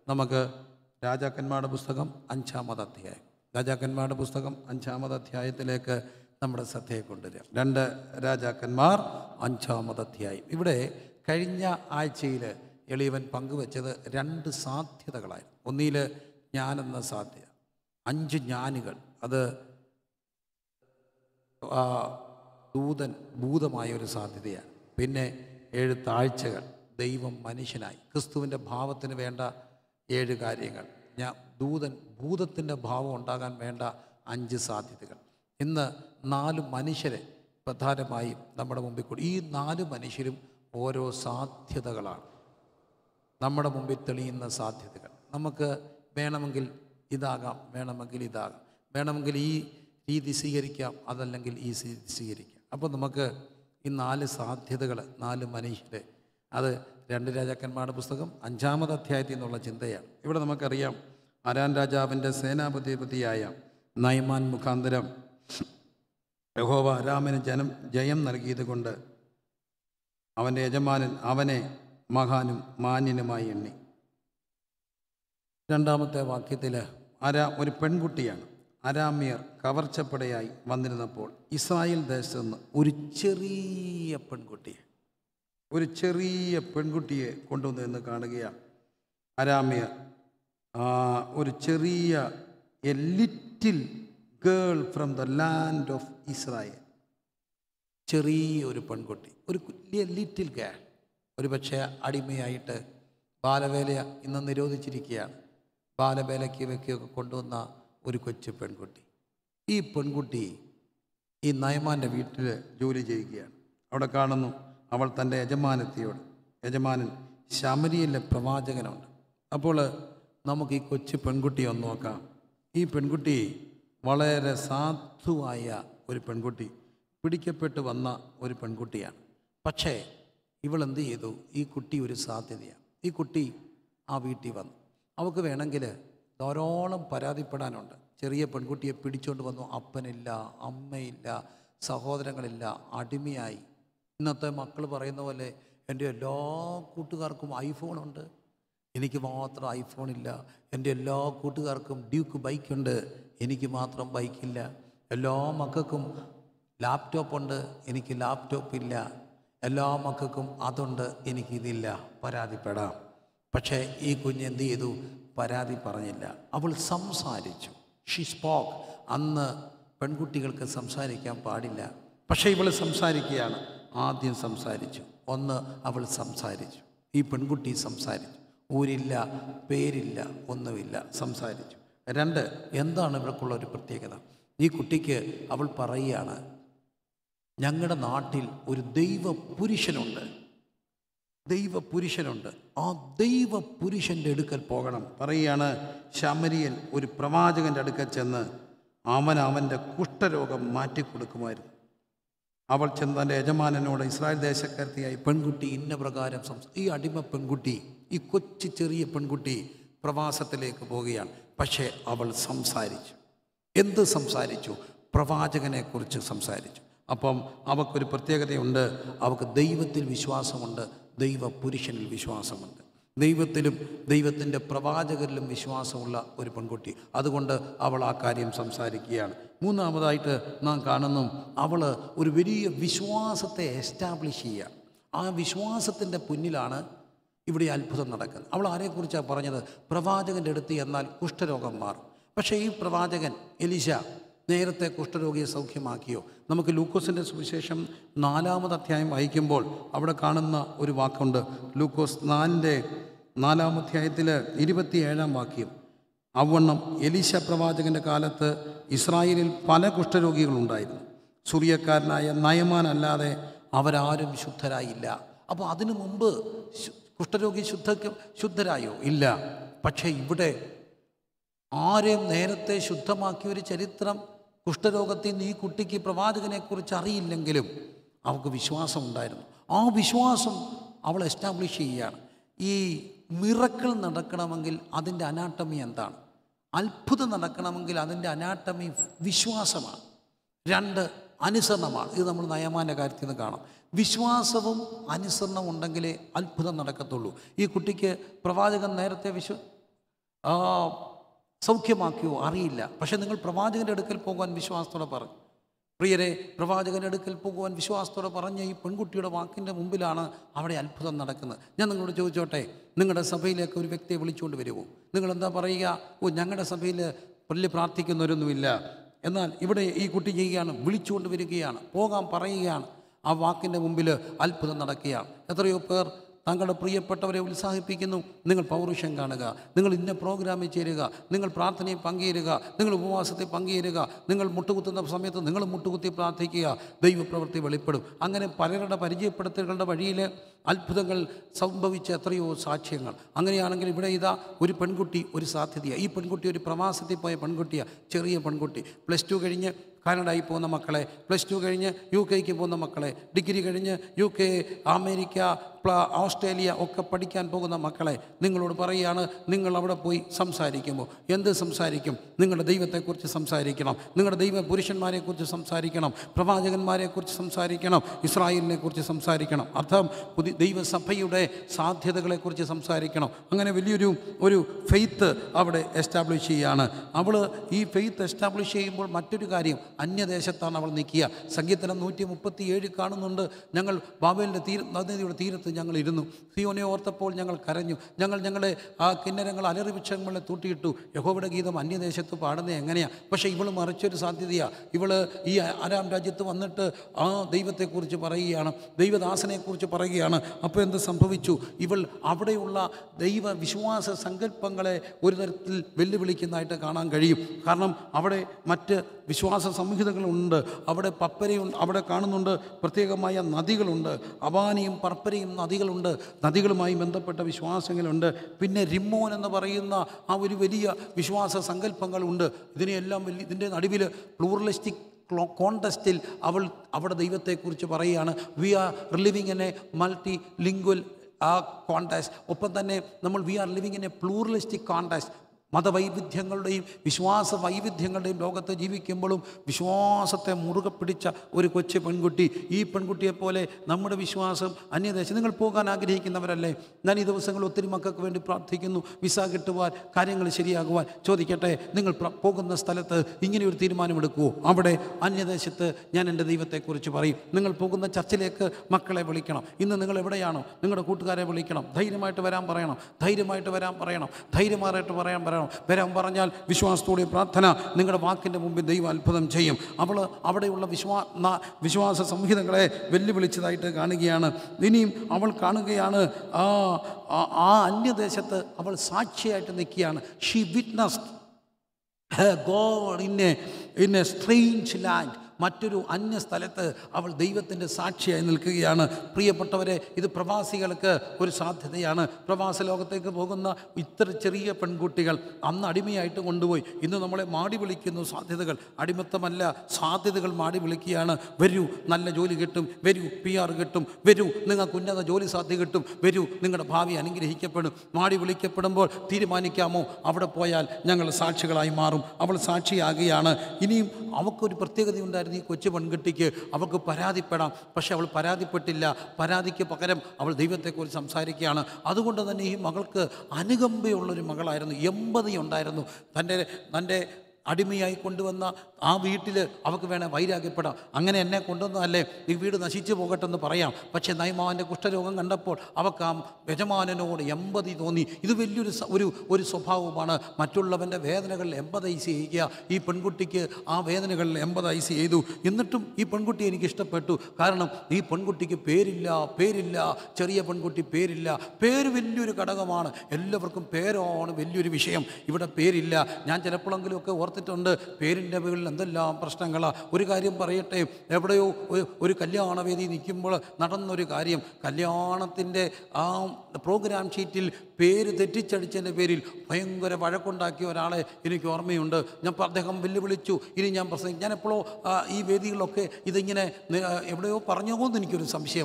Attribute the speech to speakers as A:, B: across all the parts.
A: നമുക്ക് രാജാക്കന്മാരുടെ പുസ്തകം 5-ാമത് അധ്യായം, രാജാക്കന്മാരുടെ പുസ്തകം 5-ാമത് അധ്യായത്തിലേക്ക് നമ്മുടെ ശ്രദ്ധയെ കൊണ്ടുവരിക. 2 രാജാക്കന്മാർ 5-ാമത് അധ്യായം. ഇവിടെ കഴിഞ്ഞ ആഴ്ചയിൽ എളിയവൻ പങ്കുവെച്ചത് 2 സാധ്യതകളായിരുന്നു. ഒന്നിൽ ജ്ഞാനെന്ന സാധ്യത, 5 ജ്ഞാനികൾ, അത് ഭൂതമായ ഒരു സാധ്യതയാണ്. പിന്നെ 7 താഴ്ചകൾ, ദൈവം മനുഷ്യനായി, ക്രിസ്തുവിൻ്റെ ഭാവത്തിന് വേണ്ട 7 കാര്യങ്ങൾ, ഭൂതത്തിൻ്റെ ഭാവം ഉണ്ടാകാൻ വേണ്ട 5 സാധ്യതകൾ. ഇന്ന് 4 മനുഷ്യരെ പ്രധാനമായും നമ്മുടെ മുമ്പിൽ കൂടി, ഈ 4 മനുഷ്യരും ഓരോ സാധ്യതകളാണ്, നമ്മുടെ മുമ്പിൽ തെളിയുന്ന സാധ്യതകൾ. നമുക്ക് വേണമെങ്കിൽ ഇതാകാം, വേണമെങ്കിൽ ഇതാകാം, വേണമെങ്കിൽ ഈ രീതി സ്വീകരിക്കാം, അതല്ലെങ്കിൽ ഈ രീതി സ്വീകരിക്കാം. അപ്പോൾ നമുക്ക് ഈ 4 സാധ്യതകൾ, 4 മനുഷ്യരെ, അത് 2 രാജാക്കന്മാരുടെ പുസ്തകം 5-ാമത് അധ്യായത്തിൽ നിന്നുള്ള ചിന്തയാണ്. ഇവിടെ നമുക്കറിയാം, അരാം രാജാവിൻ്റെ സേനാപതിയായ നയമാൻ മുഖാന്തരം യഹോവ അരാമിന് ജയം നൽകിയത് കൊണ്ട് അവൻ്റെ യജമാനൻ അവനെ മഹാനും മാന്യനുമായി എണ്ണി. 2-ാമത്തെ വാക്യത്തിൽ ഒരു പെൺകുട്ടിയാണ്. അരാമ്യർ കവർച്ചപ്പടയായി വന്നിരുന്നപ്പോൾ ഇസ്രായേൽ ദേശത്ത് നിന്ന് ഒരു ചെറിയ പെൺകുട്ടിയെ കൊണ്ടുവന്നു എന്ന് കാണുകയാണ്. അരാമ്യർ ഒരു ചെറിയ a little girl from the land of Israel, ചെറിയൊരു പെൺകുട്ടി, ഒരു ലിറ്റിൽ ഗേൾ, ഒരു പക്ഷേ അടിമയായിട്ട് ബാലവേല ഇന്ന് നിരോധിച്ചിരിക്കുകയാണ്, ബാലവേലയ്ക്ക് വെക്കുകയൊക്കെ കൊണ്ടുവന്ന ഒരു കൊച്ചു പെൺകുട്ടി. ഈ പെൺകുട്ടി ഈ നയമാൻ്റെ വീട്ടിൽ ജോലി ചെയ്യുകയാണ്. അവിടെ കാണുന്നു, അവൾ തൻ്റെ യജമാനൻ ശമരിയിലെ പ്രവാചകനുണ്ട്. അപ്പോൾ നമുക്ക് ഈ കൊച്ചു പെൺകുട്ടിയെ ഒന്ന് നോക്കാം. ഈ പെൺകുട്ടി വളരെ സാധുവായ ഒരു പെൺകുട്ടി, പിടിക്കപ്പെട്ട് വന്ന ഒരു പെൺകുട്ടിയാണ്. പക്ഷേ ഇവളെന്ത് ചെയ്തു? ഈ കുട്ടി ഒരു സാധ്യതയാണ്. ഈ കുട്ടി ആ വീട്ടിൽ വന്നു. അവൾക്ക് വേണമെങ്കിൽ ധാരാളം പരാതിപ്പെടാനുണ്ട്. ചെറിയ പെൺകുട്ടിയെ പിടിച്ചുകൊണ്ട് വന്നു, അപ്പനില്ല, അമ്മയില്ല, സഹോദരങ്ങളില്ല, അടിമയായി. ഇന്നത്തെ മക്കൾ പറയുന്ന പോലെ എൻ്റെ എല്ലാ കൂട്ടുകാർക്കും ഐഫോണുണ്ട്, എനിക്ക് മാത്രം ഐഫോണില്ല. എൻ്റെ എല്ലാ കൂട്ടുകാർക്കും ഡ്യൂക്ക് ബൈക്കുണ്ട്, എനിക്ക് മാത്രം ബൈക്കില്ല. എല്ലാ മക്കൾക്കും ലാപ്ടോപ്പുണ്ട്, എനിക്ക് ലാപ്ടോപ്പില്ല. എല്ലാ മക്കൾക്കും അതുണ്ട്, എനിക്കിതില്ല. പരാതിപ്പെടാം. പക്ഷേ ഈ കുഞ്ഞ് എന്ത് ചെയ്തു? പരാതി പറഞ്ഞില്ല. അവൾ സംസാരിച്ചു. She spoke. അന്ന് പെൺകുട്ടികൾക്ക് സംസാരിക്കാൻ പാടില്ല, പക്ഷേ ഇവൾ സംസാരിക്കുകയാണ്. ആദ്യം സംസാരിച്ചു. അവൾ സംസാരിച്ചു. ഈ പെൺകുട്ടി സംസാരിച്ചു. ഊരില്ല, പേരില്ല, ഒന്നുമില്ല, സംസാരിച്ചു. 2, എന്താണ് ഇവർക്കുള്ള ഒരു പ്രത്യേകത? ഈ കുട്ടിക്ക് അവൾ പറയുകയാണ്, ഞങ്ങളുടെ നാട്ടിൽ ഒരു ദൈവപുരുഷനുണ്ട്. ആ ദൈവപുരുഷൻ്റെ അടുക്കൽ പോകണം. പറയുകയാണ്, ശമരിയൻ ഒരു പ്രവാചകൻ്റെ അടുക്കൽ ചെന്ന് അവൻ്റെ കുഷ്ഠരോഗം മാറ്റിക്കൊടുക്കുമായിരുന്നു. അവൾ ചെന്ന് തൻ്റെ യജമാനനോട്, ഇസ്രായേൽ ദേശക്കാരത്തിയായി പെൺകുട്ടി ഇന്ന പ്രകാരം ഈ അടിമ പെൺകുട്ടി, ഈ കൊച്ചു ചെറിയ പെൺകുട്ടി പ്രവാസത്തിലേക്ക് പോവുകയാണ്. പക്ഷേ അവൾ സംസാരിച്ചു. എന്ത് സംസാരിച്ചു? പ്രവാചകനെക്കുറിച്ച് സംസാരിച്ചു. അപ്പം അവൾക്കൊരു പ്രത്യേകതയുണ്ട്. അവൾക്ക് ദൈവത്തിൽ വിശ്വാസമുണ്ട്, ദൈവപുരുഷനിൽ വിശ്വാസമുണ്ട്, ദൈവത്തിലും ദൈവത്തിൻ്റെ പ്രവാചകരിലും വിശ്വാസമുള്ള ഒരു പെൺകുട്ടി. അതുകൊണ്ട് അവൾ ആ കാര്യം സംസാരിക്കുകയാണ്. 3-മതായിട്ട് നാം കാണുന്നു, അവൾ ഒരു വലിയ വിശ്വാസത്തെ എസ്റ്റാബ്ലിഷ് ചെയ്യുക. ആ വിശ്വാസത്തിൻ്റെ പിന്നിലാണ് ഇവിടെ അത്ഭുതം നടക്കുന്നത്. അവൾ ആരെക്കുറിച്ചാണ് പറഞ്ഞത്? പ്രവാചകൻ്റെ അടുത്ത് എന്നാൽ കുഷ്ഠരോഗം മാറും. പക്ഷേ ഈ പ്രവാചകൻ എലീശ നേരത്തെ കുഷ്ഠരോഗിയെ സൗഖ്യമാക്കിയോ? നമുക്ക് ലൂക്കോസിൻ്റെ സുവിശേഷം 4-ാമത് അധ്യായം വായിക്കുമ്പോൾ അവിടെ കാണുന്ന ഒരു വാക്കുണ്ട്. ലൂക്കോസ് 4-ാം അധ്യായത്തിൽ 27-ാം വാക്യം. അവണ്ണം എലീശ പ്രവാചകൻ്റെ കാലത്ത് ഇസ്രായേലിൽ പല കുഷ്ഠരോഗികളുണ്ടായിരുന്നു. സുറിയക്കാരനായ നയമാൻ അല്ലാതെ അവരാരും ശുദ്ധരായില്ല. അപ്പോൾ അതിനു മുമ്പ് കുഷ്ഠരോഗി ശുദ്ധരായോ? ഇല്ല. പക്ഷേ ഇവിടെ ആരെയും നേരത്തെ ശുദ്ധമാക്കിയൊരു ചരിത്രം കുഷ്ഠരോഗത്തിൽ നിന്ന് ഈ കുട്ടിക്ക് പ്രവാചകനെക്കുറിച്ച് അറിയില്ലെങ്കിലും അവൾക്ക് വിശ്വാസം ഉണ്ടായിരുന്നു. ആ വിശ്വാസം അവൾ എസ്റ്റാബ്ലിഷ് ചെയ്യുകയാണ്. ഈ മിറക്കിൾ നടക്കണമെങ്കിൽ അതിൻ്റെ അനാട്ടമി എന്താണ്? അത്ഭുതം നടക്കണമെങ്കിൽ അതിൻ്റെ അനാട്ടമി വിശ്വാസമാണ്. 2 അനുസരണമാണ്. ഇത് നമ്മൾ നയമാൻ്റെ കാര്യത്തിൽ നിന്ന് കാണാം. വിശ്വാസവും അനുസരണവും ഉണ്ടെങ്കിലേ അത്ഭുതം നടക്കത്തുള്ളൂ. ഈ കുട്ടിക്ക് പ്രവാചകൻ നേരത്തെ സൗഖ്യമാക്കിയോ അറിയില്ല. പക്ഷേ നിങ്ങൾ പ്രവാചകൻ്റെ അടുക്കൽ പോകാൻ വിശ്വാസത്തോടെ പറഞ്ഞു. പ്രിയരെ, പ്രവാചകൻ്റെ അടുക്കൽ പോകുവാൻ വിശ്വാസത്തോടെ പറഞ്ഞ ഈ പെൺകുട്ടിയുടെ വാക്കിൻ്റെ മുമ്പിലാണ് അവിടെ അത്ഭുതം നടക്കുന്നത്. ഞാൻ നിങ്ങളോട് ചോദിച്ചോട്ടെ, നിങ്ങളുടെ സഭയിലേക്ക് ഒരു വ്യക്തിയെ വിളിച്ചുകൊണ്ട് വരുമോ? നിങ്ങളെന്താ പറയുക? ഞങ്ങളുടെ സഭയിൽ പള്ളി പ്രാർത്ഥിക്കുന്നവരൊന്നുമില്ല. എന്നാൽ ഇവിടെ ഈ കുട്ടി ചെയ്യുകയാണ്, വിളിച്ചുകൊണ്ട് വരികയാണ്, പോകാൻ പറയുകയാണ്. ആ വാക്കിൻ്റെ മുമ്പിൽ അത്ഭുതം നടക്കുകയാണ്. എത്രയോ പേർ തങ്ങളുടെ പ്രിയപ്പെട്ടവരെ ഉത്സാഹിപ്പിക്കുന്നു. നിങ്ങൾ പൗരുഷം കാണുക, നിങ്ങൾ ഇന്ന പ്രോഗ്രാമിൽ ചേരുക, നിങ്ങൾ പ്രാർത്ഥനയിൽ പങ്കുചേരുക, നിങ്ങൾ ഉപവാസത്തിൽ പങ്കുചേരുക, നിങ്ങൾ മുട്ടുകുത്തുന്ന സമയത്ത് നിങ്ങൾ മുട്ടുകുത്തി പ്രാർത്ഥിക്കുക, ദൈവപ്രവൃത്തി വെളിപ്പെടും. അങ്ങനെ പലരുടെ പരിചയപ്പെടുത്തലുകളുടെ വഴിയിൽ അത്ഭുതങ്ങൾ സംഭവിച്ച എത്രയോ സാക്ഷ്യങ്ങൾ. അങ്ങനെയാണെങ്കിൽ ഇവിടെ ഇതാ ഒരു പെൺകുട്ടി ഒരു സാധ്യതയാണ്. ഈ പെൺകുട്ടി ഒരു പ്രവാസത്തിൽ പോയ പെൺകുട്ടിയാണ്, ചെറിയ പെൺകുട്ടി. +2 കഴിഞ്ഞ് കാനഡയിൽ പോകുന്ന മക്കളെ, +2 കഴിഞ്ഞ് UK പോകുന്ന മക്കളെ, ഡിഗ്രി കഴിഞ്ഞ് UK, അമേരിക്ക, ഓസ്ട്രേലിയ ഒക്കെ പഠിക്കാൻ പോകുന്ന മക്കളെ നിങ്ങളോട് പറയുകയാണ്, നിങ്ങൾ അവിടെ പോയി സംസാരിക്കുമ്പോൾ എന്ത് സംസാരിക്കും? നിങ്ങളുടെ ദൈവത്തെക്കുറിച്ച് സംസാരിക്കണം, നിങ്ങളുടെ ദൈവ പുരുഷന്മാരെക്കുറിച്ച് സംസാരിക്കണം, പ്രവാചകന്മാരെക്കുറിച്ച് സംസാരിക്കണം, ഇസ്രായേലിനെക്കുറിച്ച് സംസാരിക്കണം. അർത്ഥം ദൈവസഭയുടെ സാധ്യതകളെക്കുറിച്ച് സംസാരിക്കണം. അങ്ങനെ വലിയൊരു ഫെയ്ത്ത് അവിടെ എസ്റ്റാബ്ലിഷ് ചെയ്യുകയാണ്. അവൾ ഈ ഫെയ്ത്ത് എസ്റ്റാബ്ലിഷ് ചെയ്യുമ്പോൾ മറ്റൊരു കാര്യം, അന്യദേശത്താണ് അവൾ നിൽക്കുക. സങ്കീർത്തനം 137 കാണുന്നുണ്ട്, ഞങ്ങൾ ബാബേലിൻ്റെ നദിയുടെ തീരത്ത് ഞങ്ങൾ ഇരുന്നു, സിയോനെ ഓർത്തപ്പോൾ ഞങ്ങൾ കരഞ്ഞു, ഞങ്ങളുടെ ആ കിന്നരങ്ങൾ അലറി വൃക്ഷങ്ങളെ തൂട്ടിയിട്ടു. യഹോവയുടെ ഗീതം അന്യദേശത്ത് പാടുന്നത് എങ്ങനെയാണ്? പക്ഷേ ഇവൾ മറിച്ചൊരു സാധ്യതയാണ്. ഇവൾ ഈ ആരാം രാജ്യത്ത് വന്നിട്ട് ആ ദൈവത്തെക്കുറിച്ച് പറയുകയാണ്, ദൈവദാസനെക്കുറിച്ച് പറയുകയാണ്. അപ്പോൾ എന്ത് സംഭവിച്ചു? ഇവൾ അവിടെയുള്ള ദൈവ വിശ്വാസ സങ്കല്പങ്ങളെ ഒരു തരത്തിൽ വെല്ലുവിളിക്കുന്നതായിട്ട് കാണാൻ കഴിയും. കാരണം അവിടെ മറ്റ് വിശ്വാസ സംഹിതകളുണ്ട്, അവിടെ പപ്പരയുണ്ട്, അവിടെ കാണുന്നുണ്ട് പ്രത്യേകമായ നദികളുണ്ട്, അവാനിയും പർപ്പരയും നദികളുണ്ട്, നദികളുമായി ബന്ധപ്പെട്ട വിശ്വാസങ്ങളുണ്ട്. പിന്നെ റിമ്മോൻ എന്ന് പറയുന്ന ആ ഒരു വലിയ വിശ്വാസ സങ്കല്പങ്ങളുണ്ട്. ഇതിൻ്റെ നടുവിൽ പ്ലൂറലിസ്റ്റിക് കോണ്ടസ്റ്റിൽ അവൾ അവിടെ ദൈവത്തെക്കുറിച്ച് പറയുകയാണ്. We are living in a multilingual context. ഒപ്പം തന്നെ we are living in a pluralistic context. മതവൈവിധ്യങ്ങളുടെയും വിശ്വാസ വൈവിധ്യങ്ങളുടെയും ലോകത്ത് ജീവിക്കുമ്പോഴും വിശ്വാസത്തെ മുറുകെ പിടിച്ച ഒരു കൊച്ചു പെൺകുട്ടി. ഈ പെൺകുട്ടിയെപ്പോലെ നമ്മുടെ വിശ്വാസം അന്യദേശം. നിങ്ങൾ പോകാൻ ആഗ്രഹിക്കുന്നവരല്ലേ? ഞാൻ ഈ ദിവസങ്ങൾ ഒത്തിരി മക്കൾക്ക് വേണ്ടി പ്രാർത്ഥിക്കുന്നു, വിസ കിട്ടുവാൻ, കാര്യങ്ങൾ ശരിയാകുവാൻ. ചോദിക്കട്ടെ, നിങ്ങൾ പോകുന്ന സ്ഥലത്ത് ഇങ്ങനെയൊരു തീരുമാനമെടുക്കുമോ? അവിടെ അന്യദേശത്ത് ഞാൻ എൻ്റെ ദൈവത്തെക്കുറിച്ച് പറയും. നിങ്ങൾ പോകുന്ന ചർച്ചിലേക്ക് മക്കളെ വിളിക്കണം. ഇന്ന് നിങ്ങൾ എവിടെയാണോ നിങ്ങളുടെ കൂട്ടുകാരെ വിളിക്കണം. ധൈര്യമായിട്ട് വരാൻ പറയണം, ധൈര്യമായിട്ട് വരാൻ പറയണം, ധൈര്യമായിട്ട് വരാൻ പറഞ്ഞാൽ വിശ്വാസത്തോടെ പ്രാർത്ഥന, നിങ്ങളുടെ വാക്കിൻ്റെ മുമ്പിൽ ദൈവം അത്ഭുതം ചെയ്യും. അവൾ അവിടെയുള്ള വിശ്വാസ സംഹിതകളെ വെല്ലുവിളിച്ചതായിട്ട് കാണുകയാണ്. ഇനിയും അവൾ കാണുകയാണ്, ആ അന്യദേശത്ത് അവൾ സാക്ഷിയായിട്ട് നിൽക്കുകയാണ്. She witnessed God in a strange land. മറ്റൊരു അന്യ സ്ഥലത്ത് അവൾ ദൈവത്തിൻ്റെ സാക്ഷിയായി നിൽക്കുകയാണ്. പ്രിയപ്പെട്ടവരെ, ഇത് പ്രവാസികൾക്ക് ഒരു സാധ്യതയാണ്. പ്രവാസ ലോകത്തേക്ക് പോകുന്ന ഇത്ര ചെറിയ പെൺകുട്ടികൾ അന്ന് അടിമയായിട്ട് കൊണ്ടുപോയി, ഇന്ന് നമ്മളെ മാടി വിളിക്കുന്നു. സാധ്യതകൾ, അടിമത്തമല്ല, സാധ്യതകൾ മാടി വിളിക്കുകയാണ്. വരൂ, നല്ല ജോലി കിട്ടും, വരൂ, PR കിട്ടും, വരൂ, നിങ്ങൾക്ക് ഉന്നത ജോലി സാധ്യത കിട്ടും, വരൂ, നിങ്ങളുടെ ഭാവി അനുഗ്രഹിക്കപ്പെടും. മാടി വിളിക്കപ്പെടുമ്പോൾ തീരുമാനിക്കാമോ, അവിടെ പോയാൽ ഞങ്ങൾ സാക്ഷികളായി മാറും. അവൾ സാക്ഷിയാകുകയാണ്. ഇനിയും അവൾക്കൊരു പ്രത്യേകതയുണ്ടായിരുന്നു. ഈ കൊച്ചു പെൺകുട്ടിക്ക് അവൾക്ക് പരാതിപ്പെടാം, പക്ഷെ അവൾ പരാതിപ്പെട്ടില്ല. പരാതിക്ക് പകരം അവൾ ദൈവത്തെക്കുറിച്ച് സംസാരിക്കുകയാണ്. അതുകൊണ്ട് തന്നെ ഈ മകൾക്ക് അനുകമ്പയുള്ളൊരു മകളായിരുന്നു. എമ്പതി ഉണ്ടായിരുന്നു. തൻ്റെ അടിമയായി കൊണ്ടുവന്ന ആ വീട്ടിൽ അവൾക്ക് വേണേൽ വൈരാഗ്യപ്പെടാം. അങ്ങനെ എന്നെ കൊണ്ടുവന്നതല്ലേ, ഈ വീട് നശിച്ചു പോകട്ടെന്ന് പറയാം. പക്ഷേ നൈമാൻ്റെ കുഷ്ഠരോഗം കണ്ടപ്പോൾ അവൾക്ക് ആ യജമാനനോട് എമ്പതി തോന്നി. ഇത് വലിയൊരു സ്വഭാവമാണ്. മറ്റുള്ളവൻ്റെ വേദനകളിൽ എമ്പതൈസ് ചെയ്യുക. ഈ പെൺകുട്ടിക്ക് ആ വേദനകളിൽ എമ്പതൈസ് ചെയ്തു. എന്നിട്ടും ഈ പെൺകുട്ടി എനിക്ക് ഇഷ്ടപ്പെട്ടു. കാരണം ഈ പെൺകുട്ടിക്ക് പേരില്ല. ചെറിയ പെൺകുട്ടി പേരില്ല. പേര് വലിയൊരു ഘടകമാണ്. എല്ലാവർക്കും പേരാണ് വലിയൊരു വിഷയം. ഇവിടെ പേരില്ല. ഞാൻ ചിലപ്പോഴെങ്കിലുമൊക്കെ ഓർത്തിട്ടുണ്ട്, പേരിൻ്റെ പേരിൽ എന്തെല്ലാം പ്രശ്നങ്ങളാണ്. ഒരു കാര്യം പറയട്ടെ, എവിടെയോ ഒരു കല്യാണവേദി നിൽക്കുമ്പോൾ നടന്നൊരു കാര്യം, കല്യാണത്തിൻ്റെ ആ പ്രോഗ്രാം ഷീറ്റിൽ പേര് തെറ്റിച്ചടിച്ചതിൻ്റെ പേരിൽ ഭയങ്കര വഴക്കുണ്ടാക്കിയ ഒരാളെ എനിക്ക് ഓർമ്മയുണ്ട്. അദ്ദേഹം വെല്ലുവിളിച്ചു, ഇനി ഞാൻ എപ്പോഴോ ഈ വേദികളിലൊക്കെ ഇതിങ്ങനെ എവിടെയോ പറഞ്ഞോന്ന് എനിക്കൊരു സംശയം.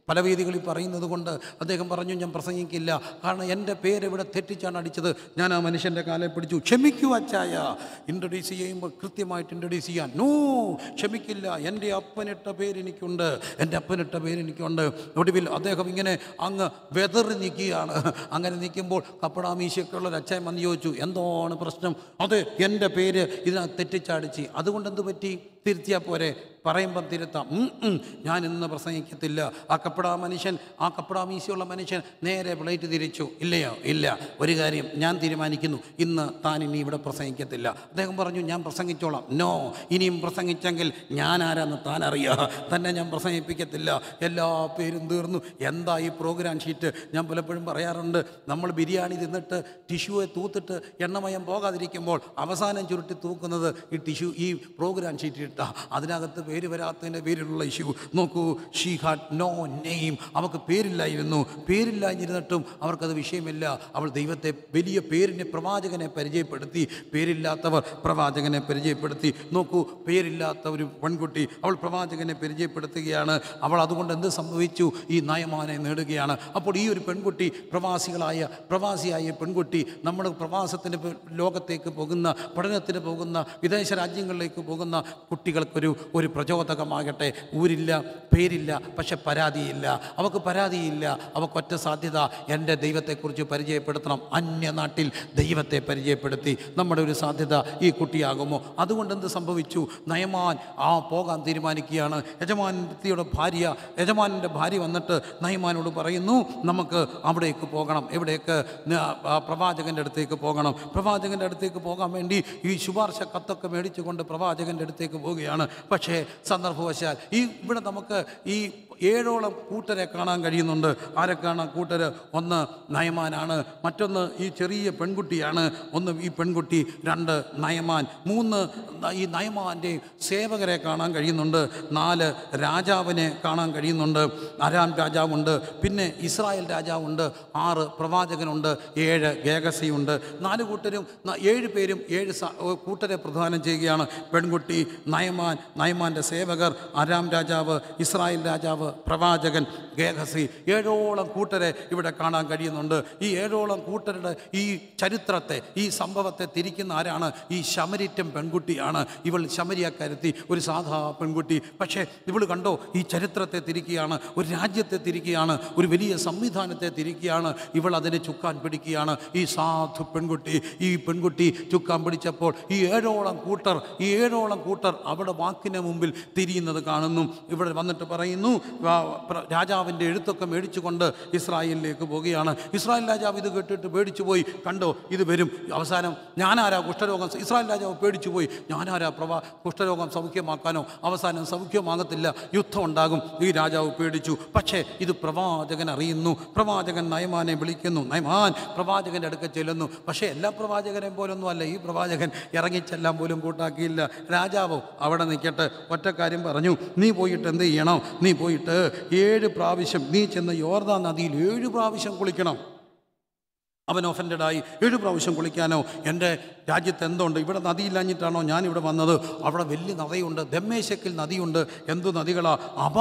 B: പല വേദികളിൽ പറയുന്നത് കൊണ്ട് അദ്ദേഹം പറഞ്ഞു, ഞാൻ പ്രസംഗിക്കില്ല, കാരണം എൻ്റെ പേരെവിടെ തെറ്റിച്ചാണ് അടിച്ചത്. ഞാൻ ആ മനുഷ്യൻ്റെ കാലെ പിടിച്ചു. ക്ഷമിക്കൂ അച്ചായ, ഇൻട്രൊഡ്യൂസ് ചെയ്യുമ്പോൾ കൃത്യമായിട്ട് ഇൻട്രൊഡ്യൂസ് ചെയ്യാൻ. നോ, ക്ഷമിക്കില്ല, എൻ്റെ അപ്പനിട്ട പേരെനിക്കുണ്ട്, എൻ്റെ അപ്പനിട്ട പേരെനിക്കുണ്ട്. ഒടുവിൽ അദ്ദേഹം ഇങ്ങനെ അങ്ങ് വെതറി നിൽക്കുകയാണ്. അങ്ങനെ നിൽക്കുമ്പോൾ കപ്പടാമീശയൊക്കെയുള്ളൊരു അച്ചായൻ വന്ന് ചോദിച്ചു, എന്താണ് പ്രശ്നം? അത് എൻ്റെ പേര് ഇതിനകത്ത് തെറ്റിച്ചടിച്ച്, അതുകൊണ്ട് എന്ത് പറ്റി? തിരുത്തിയാൽ പോരെ, പറയുമ്പം തിരുത്താം. ഞാൻ ഇന്ന് പ്രസംഗിക്കത്തില്ല. ആ കപ്പടാമീശയുള്ള മനുഷ്യൻ നേരെ പ്ലേറ്റ് തിരിച്ചു. ഇല്ലയോ? ഇല്ല. ഒരു കാര്യം ഞാൻ തീരുമാനിക്കുന്നു, ഇന്ന് താൻ ഇനി ഇവിടെ പ്രസംഗിക്കത്തില്ല. അദ്ദേഹം പറഞ്ഞു, ഞാൻ പ്രസംഗിച്ചോളാം. നോ, ഇനിയും പ്രസംഗിച്ചെങ്കിൽ ഞാൻ ആരാന്ന് താൻ അറിയാം, തന്നെ ഞാൻ പ്രസംഗിപ്പിക്കത്തില്ല. എല്ലാ പേരും തീർന്നു. എന്താ ഈ പ്രോഗ്രാം ഷീറ്റ്? ഞാൻ പലപ്പോഴും പറയാറുണ്ട്, നമ്മൾ ബിരിയാണി തിന്നിട്ട് ടിഷ്യൂയെ തൂത്തിട്ട് എണ്ണമയം പോകാതിരിക്കുമ്പോൾ അവസാനം ചുരുട്ടി തൂക്കുന്നത് ഈ പ്രോഗ്രാം ഷീറ്റ് ഇട്ടാ. അതിനകത്ത് പേര് വരാത്തതിൻ്റെ പേരിലുള്ള ഇഷ്യൂ നോക്കൂ. She had no name. അവൾക്ക് പേരില്ലായിരുന്നു. പേരില്ലായിരുന്നിട്ടും അവർക്കത് വിഷയമില്ല. അവൾ ദൈവത്തെ, വലിയ പേരിനെ, പ്രവാചകനെ പരിചയപ്പെടുത്തി. പേരില്ലാത്തവർ പ്രവാചകനെ പരിചയപ്പെടുത്തി. നോക്കൂ, പേരില്ലാത്ത ഒരു പെൺകുട്ടി അവൾ പ്രവാചകനെ പരിചയപ്പെടുത്തുകയാണ്. അവൾ അതുകൊണ്ട് എന്ത് സംഭവിച്ചു? ഈ നയമാനെ നേടുകയാണ്. അപ്പോൾ ഈ ഒരു പെൺകുട്ടി, പ്രവാസിയായ പെൺകുട്ടി, നമ്മൾ പ്രവാസത്തിന് ലോകത്തേക്ക് പോകുന്ന, പഠനത്തിന് പോകുന്ന, വിദേശ രാജ്യങ്ങളിലേക്ക് പോകുന്ന കുട്ടികൾക്കൊരു പ്രചോദകമാകട്ടെ. ഊരില്ല, പേരില്ല, പക്ഷെ പരാതിയില്ല. അവൾക്ക് പരാതിയില്ല. അവൾക്കൊറ്റ സാധ്യത, എൻ്റെ ദൈവത്തെക്കുറിച്ച് പരിചയപ്പെടുത്തണം. അന്യനാട്ടിൽ ദൈവത്തെ പരിചയപ്പെടുത്തി. നമ്മുടെ ഒരു സാധ്യത ഈ കുട്ടിയാകുമോ? അതുകൊണ്ട് എന്ത് സംഭവിച്ചു? നയമാൻ പോകാൻ തീരുമാനിക്കുകയാണ്. യജമാനൻ്റെ ഭാര്യ വന്നിട്ട് നയമാനോട് പറയുന്നു, നമുക്ക് അവിടേക്ക് പോകണം. എവിടേക്ക്? പ്രവാചകൻ്റെ അടുത്തേക്ക് പോകണം. പ്രവാചകൻ്റെ അടുത്തേക്ക് പോകാൻ വേണ്ടി ഈ ശുപാർശ കത്തൊക്കെ മേടിച്ചുകൊണ്ട് പ്രവാചകൻ്റെ അടുത്തേക്ക് പോവുകയാണ്. പക്ഷേ സന്ദർഭവശാൽ ഇവിടെ നമുക്ക് ഈ 7ഓളം കൂട്ടരെ കാണാൻ കഴിയുന്നുണ്ട്. ആരെ കാണാൻ കൂട്ടർ? ഒന്ന് നയമാനാണ്, മറ്റൊന്ന് ഈ ചെറിയ പെൺകുട്ടിയാണ്, ഒന്ന് ഈ പെൺകുട്ടി, 2 നയമാൻ, 3 ഈ നയമാൻ്റെ സേവകരെ കാണാൻ കഴിയുന്നുണ്ട്, 4 രാജാവിനെ കാണാൻ കഴിയുന്നുണ്ട്. അരാം രാജാവുണ്ട്, പിന്നെ ഇസ്രായേൽ രാജാവുണ്ട്, 6 പ്രവാചകനുണ്ട്, 7 ഗേഹസിയുണ്ട്. 4 കൂട്ടരും 7 പേരും 7 കൂട്ടരെ പ്രദാനം ചെയ്യുകയാണ്. പെൺകുട്ടി, നയമാൻ്റെ സേവകർ, അരാം രാജാവ്, ഇസ്രായേൽ രാജാവ്, പ്രവാചകൻ, ഗേഹസി. 7ഓളം കൂട്ടരെ ഇവിടെ കാണാൻ കഴിയുന്നുണ്ട്. ഈ 7ഓളം കൂട്ടരുടെ ഈ ചരിത്രത്തെ, ഈ സംഭവത്തെ തിരിക്കുന്ന ആരാണ്? ഈ ശമരിറ്റൻ പെൺകുട്ടിയാണ്. ഇവൾ ശമരിയക്കാരത്തി, ഒരു സാധാ പെൺകുട്ടി. പക്ഷേ ഇവൾ കണ്ടോ, ഈ ചരിത്രത്തെ തിരിക്കുകയാണ്, ഒരു രാജ്യത്തെ തിരിക്കുകയാണ്, ഒരു വലിയ സംവിധാനത്തെ തിരിക്കുകയാണ്. ഇവൾ അതിനെ ചുക്കാൻ പിടിക്കുകയാണ്. ഈ സാധു പെൺകുട്ടി, ഈ പെൺകുട്ടി ചുക്കാൻ പിടിച്ചപ്പോൾ ഈ 7ഓളം കൂട്ടർ അവിടെ വാക്കിന് മുമ്പിൽ തിരിയുന്നത് കാണുന്നു. ഇവിടെ വന്നിട്ട് പറയുന്നു, രാജാവിൻ്റെ എഴുത്തൊക്കെ മേടിച്ചുകൊണ്ട് ഇസ്രായേലിലേക്ക് പോവുകയാണ്. ഇസ്രായേൽ രാജാവ് ഇത് കേട്ടിട്ട് പേടിച്ചു പോയി. കണ്ടോ, ഇത് വരും. അവസാനം ഞാനാരാ കുഷ്ഠരോഗം? ഇസ്രായേൽ രാജാവ് പേടിച്ചു പോയി. ഞാനാരാ കുഷ്ഠരോഗം സൗഖ്യമാക്കാനോ? അവസാനം സൗഖ്യമാകത്തില്ല, യുദ്ധം ഉണ്ടാകും. ഈ രാജാവ് പേടിച്ചു. പക്ഷേ ഇത് പ്രവാചകൻ അറിയുന്നു. പ്രവാചകൻ നയമാനെ വിളിക്കുന്നു. നയമാൻ പ്രവാചകൻ്റെ അടുക്ക ചെല്ലുന്നു. പക്ഷേ എല്ലാ പ്രവാചകനെയും പോലൊന്നും അല്ല ഈ പ്രവാചകൻ. ഇറങ്ങിച്ചെല്ലാൻ പോലും കൂട്ടാക്കിയില്ല. രാജാവോ അവിടെ നിൽക്കട്ടെ, ഒറ്റ കാര്യം പറഞ്ഞു, നീ പോയിട്ട് എന്ത് ചെയ്യണം? നീ പോയിട്ട് 7 പ്രാവശ്യം നീ ചെന്ന് യോർദാൻ നദിയിൽ 7 പ്രാവശ്യം കുളിക്കണം. അവൻ ഒഫൻഡഡായി. 7 പ്രാവശ്യം കുളിക്കാനോ? എൻ്റെ രാജ്യത്ത് എന്തുണ്ട്? ഇവിടെ നദിയില്ലാഞ്ഞിട്ടാണോ ഞാനിവിടെ വന്നത്? അവിടെ വലിയ നദിയുണ്ട്, ദമ്മേശക്കിൽ നദിയുണ്ട്. എന്തു നദികളാ?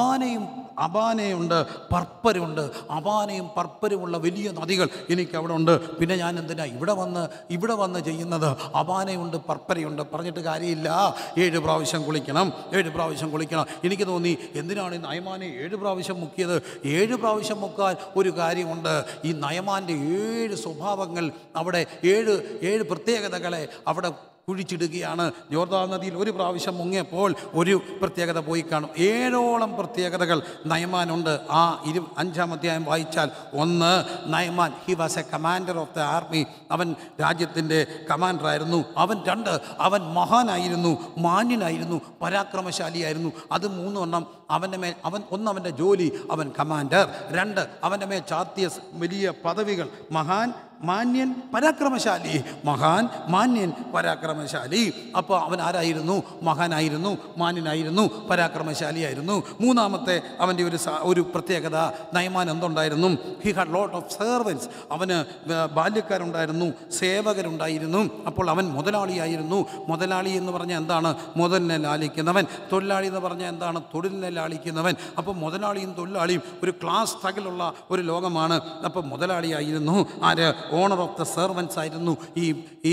B: അബാനയുണ്ട്, പർപ്പരുണ്ട്. അബാനയും പർപ്പരുമുള്ള വലിയ നദികൾ എനിക്കവിടെ ഉണ്ട്. പിന്നെ ഞാൻ എന്തിനാ ഇവിടെ വന്ന് ചെയ്യുന്നത്? അബാനയുണ്ട്, പർപ്പരയുണ്ട്, പറഞ്ഞിട്ട് കാര്യമില്ല. 7 പ്രാവശ്യം കുളിക്കണം, 7 പ്രാവശ്യം കുളിക്കണം. എനിക്ക് തോന്നി, എന്തിനാണ് ഈ നയമാനെ 7 പ്രാവശ്യം മുക്കിയത്? 7 പ്രാവശ്യം മുക്കാൻ ഒരു കാര്യമുണ്ട്. ഈ നയമാൻ്റെ 7 സ്വഭാവങ്ങൾ, അവിടെ 7 പ്രത്യേകതകളെ അവിടെ കുഴിച്ചിടുകയാണ്. യോർദാൻ നദിയിൽ 1 പ്രാവശ്യം മുങ്ങിയപ്പോൾ ഒരു പ്രത്യേകത പോയി കാണും. 7ഓളം പ്രത്യേകതകൾ നയമാനുണ്ട്. ആ 5-ാം അധ്യായം വായിച്ചാൽ, 1 നയമാൻ, he was a commander of the army. അവൻ രാജ്യത്തിൻ്റെ കമാൻഡറായിരുന്നു. 2 അവൻ മഹാനായിരുന്നു, മാന്യനായിരുന്നു, പരാക്രമശാലിയായിരുന്നു. അത് 3 എണ്ണം അവൻ്റെ മേൽ. അവൻ്റെ ജോലി, അവൻ കമാൻഡർ. 2 അവൻ്റെ മേൽ ചാർത്തിയ വലിയ പദവികൾ, മഹാൻ, മാന്യൻ പരാക്രമശാലി, മഹാൻ മാന്യൻ പരാക്രമശാലി. അപ്പോൾ അവൻ ആരായിരുന്നു? മഹാനായിരുന്നു, മാന്യനായിരുന്നു, പരാക്രമശാലിയായിരുന്നു. മൂന്നാമത്തെ അവൻ്റെ ഒരു പ്രത്യേകത, നയമാൻ എന്തുണ്ടായിരുന്നു? He had lot of servants. അവന് ബാല്യക്കാരുണ്ടായിരുന്നു, സേവകരുണ്ടായിരുന്നു. അപ്പോൾ അവൻ മുതലാളിയായിരുന്നു. മുതലാളി എന്ന് പറഞ്ഞാൽ എന്താണ്? മുതലിനെ ലാളിക്കുന്നവൻ. തൊഴിലാളി എന്ന് പറഞ്ഞാൽ എന്താണ്? തൊഴിലിനെ ലാളിക്കുന്നവൻ. അപ്പോൾ മുതലാളിയും തൊഴിലാളിയും ഒരു ക്ലാസ് തകിലുള്ള ഒരു ലോകമാണ്. അപ്പോൾ മുതലാളിയായിരുന്നു ആര്? ഓണർ ഓഫ് ദ സെർവൻസ് ആയിരുന്നു ഈ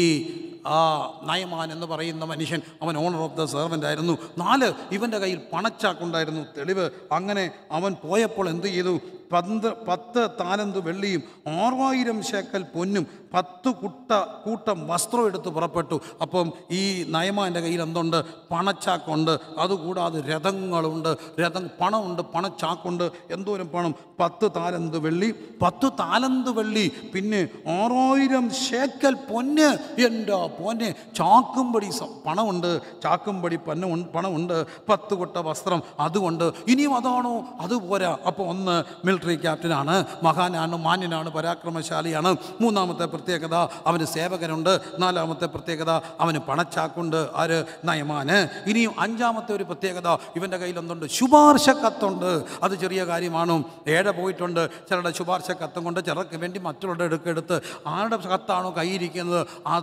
B: നയമാൻ എന്ന് പറയുന്ന മനുഷ്യൻ. അവൻ ഓണർ ഓഫ് ദ സെർവൻ്റ് ആയിരുന്നു. 4, ഇവൻ്റെ കയ്യിൽ പണച്ചാക്കുണ്ടായിരുന്നു. തെളിവ്, അങ്ങനെ അവൻ പോയപ്പോൾ എന്ത് ചെയ്തു? 10 താലന്ത് വെള്ളിയും 6000 ശേക്കൽ പൊന്നും 10 കൂട്ടം വസ്ത്രം എടുത്ത് പുറപ്പെട്ടു. അപ്പം ഈ നയമാൻ്റെ കയ്യിൽ എന്തുണ്ട്? പണച്ചാക്കുണ്ട്. അതുകൂടാതെ രഥങ്ങളുണ്ട്, പണമുണ്ട്, പണച്ചാക്കുണ്ട്. എന്തോരം പണം? 10 താലന്ത് വെള്ളി, 10 താലന്ത് വെള്ളി, പിന്നെ 6000 ശേക്കൽ പൊന്ന്. എൻ്റെ പൊന്നെ, ചാക്കുംപടി പണമുണ്ട്, ചാക്കുംപടി പണമുണ്ട്, 10 കൊട്ട വസ്ത്രം. അതുകൊണ്ട് ഇനിയും അതാണോ? അതുപോരാ. അപ്പോൾ ഒന്ന് മിലിറ്ററി ക്യാപ്റ്റനാണ്, മഹാനാണ്, മാന്യനാണ്, പരാക്രമശാലിയാണ്. മൂന്നാമത്തെ പ്രത്യേകത, അവന് സേവകനുണ്ട്. 4-ാമത്തെ പ്രത്യേകത, അവന് പണച്ചാക്കുണ്ട്. ആര്? നയമാന്. ഇനിയും 5-ാമത്തെ ഒരു പ്രത്യേകത, ഇവൻ്റെ കയ്യിൽ എന്തുണ്ട്? ശുപാർശ കത്തുണ്ട്. അത് ചെറിയ കാര്യമാണോ? പോയിട്ടുണ്ട് ചിലരുടെ ശുപാർശ കത്തും കൊണ്ട് ചിലർക്ക് വേണ്ടി മറ്റുള്ളവരുടെ എടുത്ത് ആരുടെ കത്താണോ കയ്യിരിക്കുന്നത്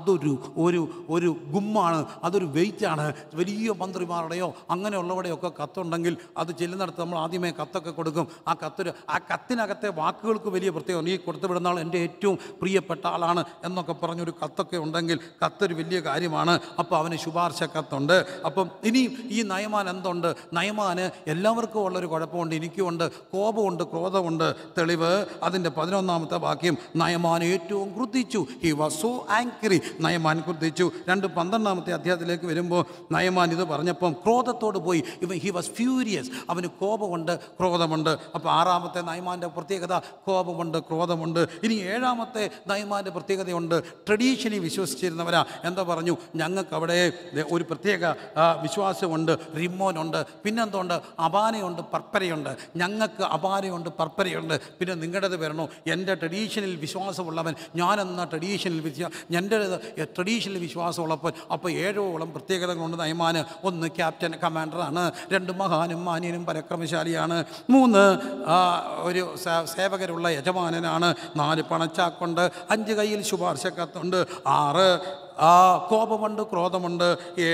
B: ഒരു ഗുമ്മാണ്, അതൊരു വെയിറ്റാണ്. വലിയ മന്ത്രിമാരുടെയോ അങ്ങനെയുള്ളവരുടെയൊക്കെ കത്തുണ്ടെങ്കിൽ അത് ചെല്ലുന്നിടത്ത് നമ്മൾ ആദ്യമേ കത്തൊക്കെ കൊടുക്കും. ആ കത്തിനകത്തെ വാക്കുകൾക്ക് വലിയ പ്രത്യേകം, നീ കൊടുത്തു വിടുന്ന ആൾ എൻ്റെ ഏറ്റവും പ്രിയപ്പെട്ട ആളാണ് എന്നൊക്കെ പറഞ്ഞൊരു കത്തൊക്കെ ഉണ്ടെങ്കിൽ കത്തൊരു വലിയ കാര്യമാണ്. അപ്പോൾ അവന് ശുപാർശ കത്തുണ്ട്. അപ്പം ഇനിയും ഈ നയമാൻ എന്തുണ്ട്? നയമാന് എല്ലാവർക്കും ഉള്ളൊരു കുഴപ്പമുണ്ട്, എനിക്കുമുണ്ട്. കോപമുണ്ട്, ക്രോധമുണ്ട്. തെളിവ് അതിൻ്റെ 11-ാമത്തെ വാക്യം, നയമാൻ ഏറ്റവും ക്രുദ്ധിച്ചു. He was so angry. നയമാൻ ക്രുദ്ധിച്ചു. 12-ാമത്തെ അധ്യായത്തിലേക്ക് വരുമ്പോൾ നയമാൻ ഇത് പറഞ്ഞപ്പം ക്രോധത്തോട് പോയി. He was furious. അവന് കോപമുണ്ട്, ക്രോധമുണ്ട്. അപ്പോൾ 6-ാമത്തെ നയമാൻ്റെ പ്രത്യേകത, കോപമുണ്ട്, ക്രോധമുണ്ട്. ഇനി 7-ാമത്തെ നയമാൻ്റെ പ്രത്യേകതയുണ്ട്. ട്രഡീഷനിൽ വിശ്വസിച്ചിരുന്നവരാ. എന്താ പറഞ്ഞു? ഞങ്ങൾക്ക് അവിടെ ഒരു പ്രത്യേക വിശ്വാസമുണ്ട്, റിമ്മോനുണ്ട്, പിന്നെന്തുണ്ട്? അപാനയുണ്ട്, പർപ്പരയുണ്ട്. ഞങ്ങൾക്ക് അപാനയുണ്ട്, പർപ്പരയുണ്ട്. പിന്നെ നിങ്ങളുടേത് വരണോ? എൻ്റെ ട്രഡീഷനിൽ വിശ്വാസമുള്ളവൻ, ഞാനെന്ന എൻ്റെ ട്രഡീഷനിൽ വിശ്വാസമുള്ളപ്പോൾ. അപ്പോൾ 7ഓളം പ്രത്യേകതകളുണ്ട് നയമാന്. 1 ക്യാപ്റ്റൻ, കമാൻഡറാണ്. 2 മഹാനും മാന്യനും പരാക്രമശാലിയാണ്. 3 ഒരു സേവകരുള്ള യജമാനനാണ്. 4 പണച്ചാക്കുണ്ട്. 5 കയ്യിൽ ശുപാർശ കത്തുണ്ട്. 6 കോപമുണ്ട്, ക്രോധമുണ്ട്.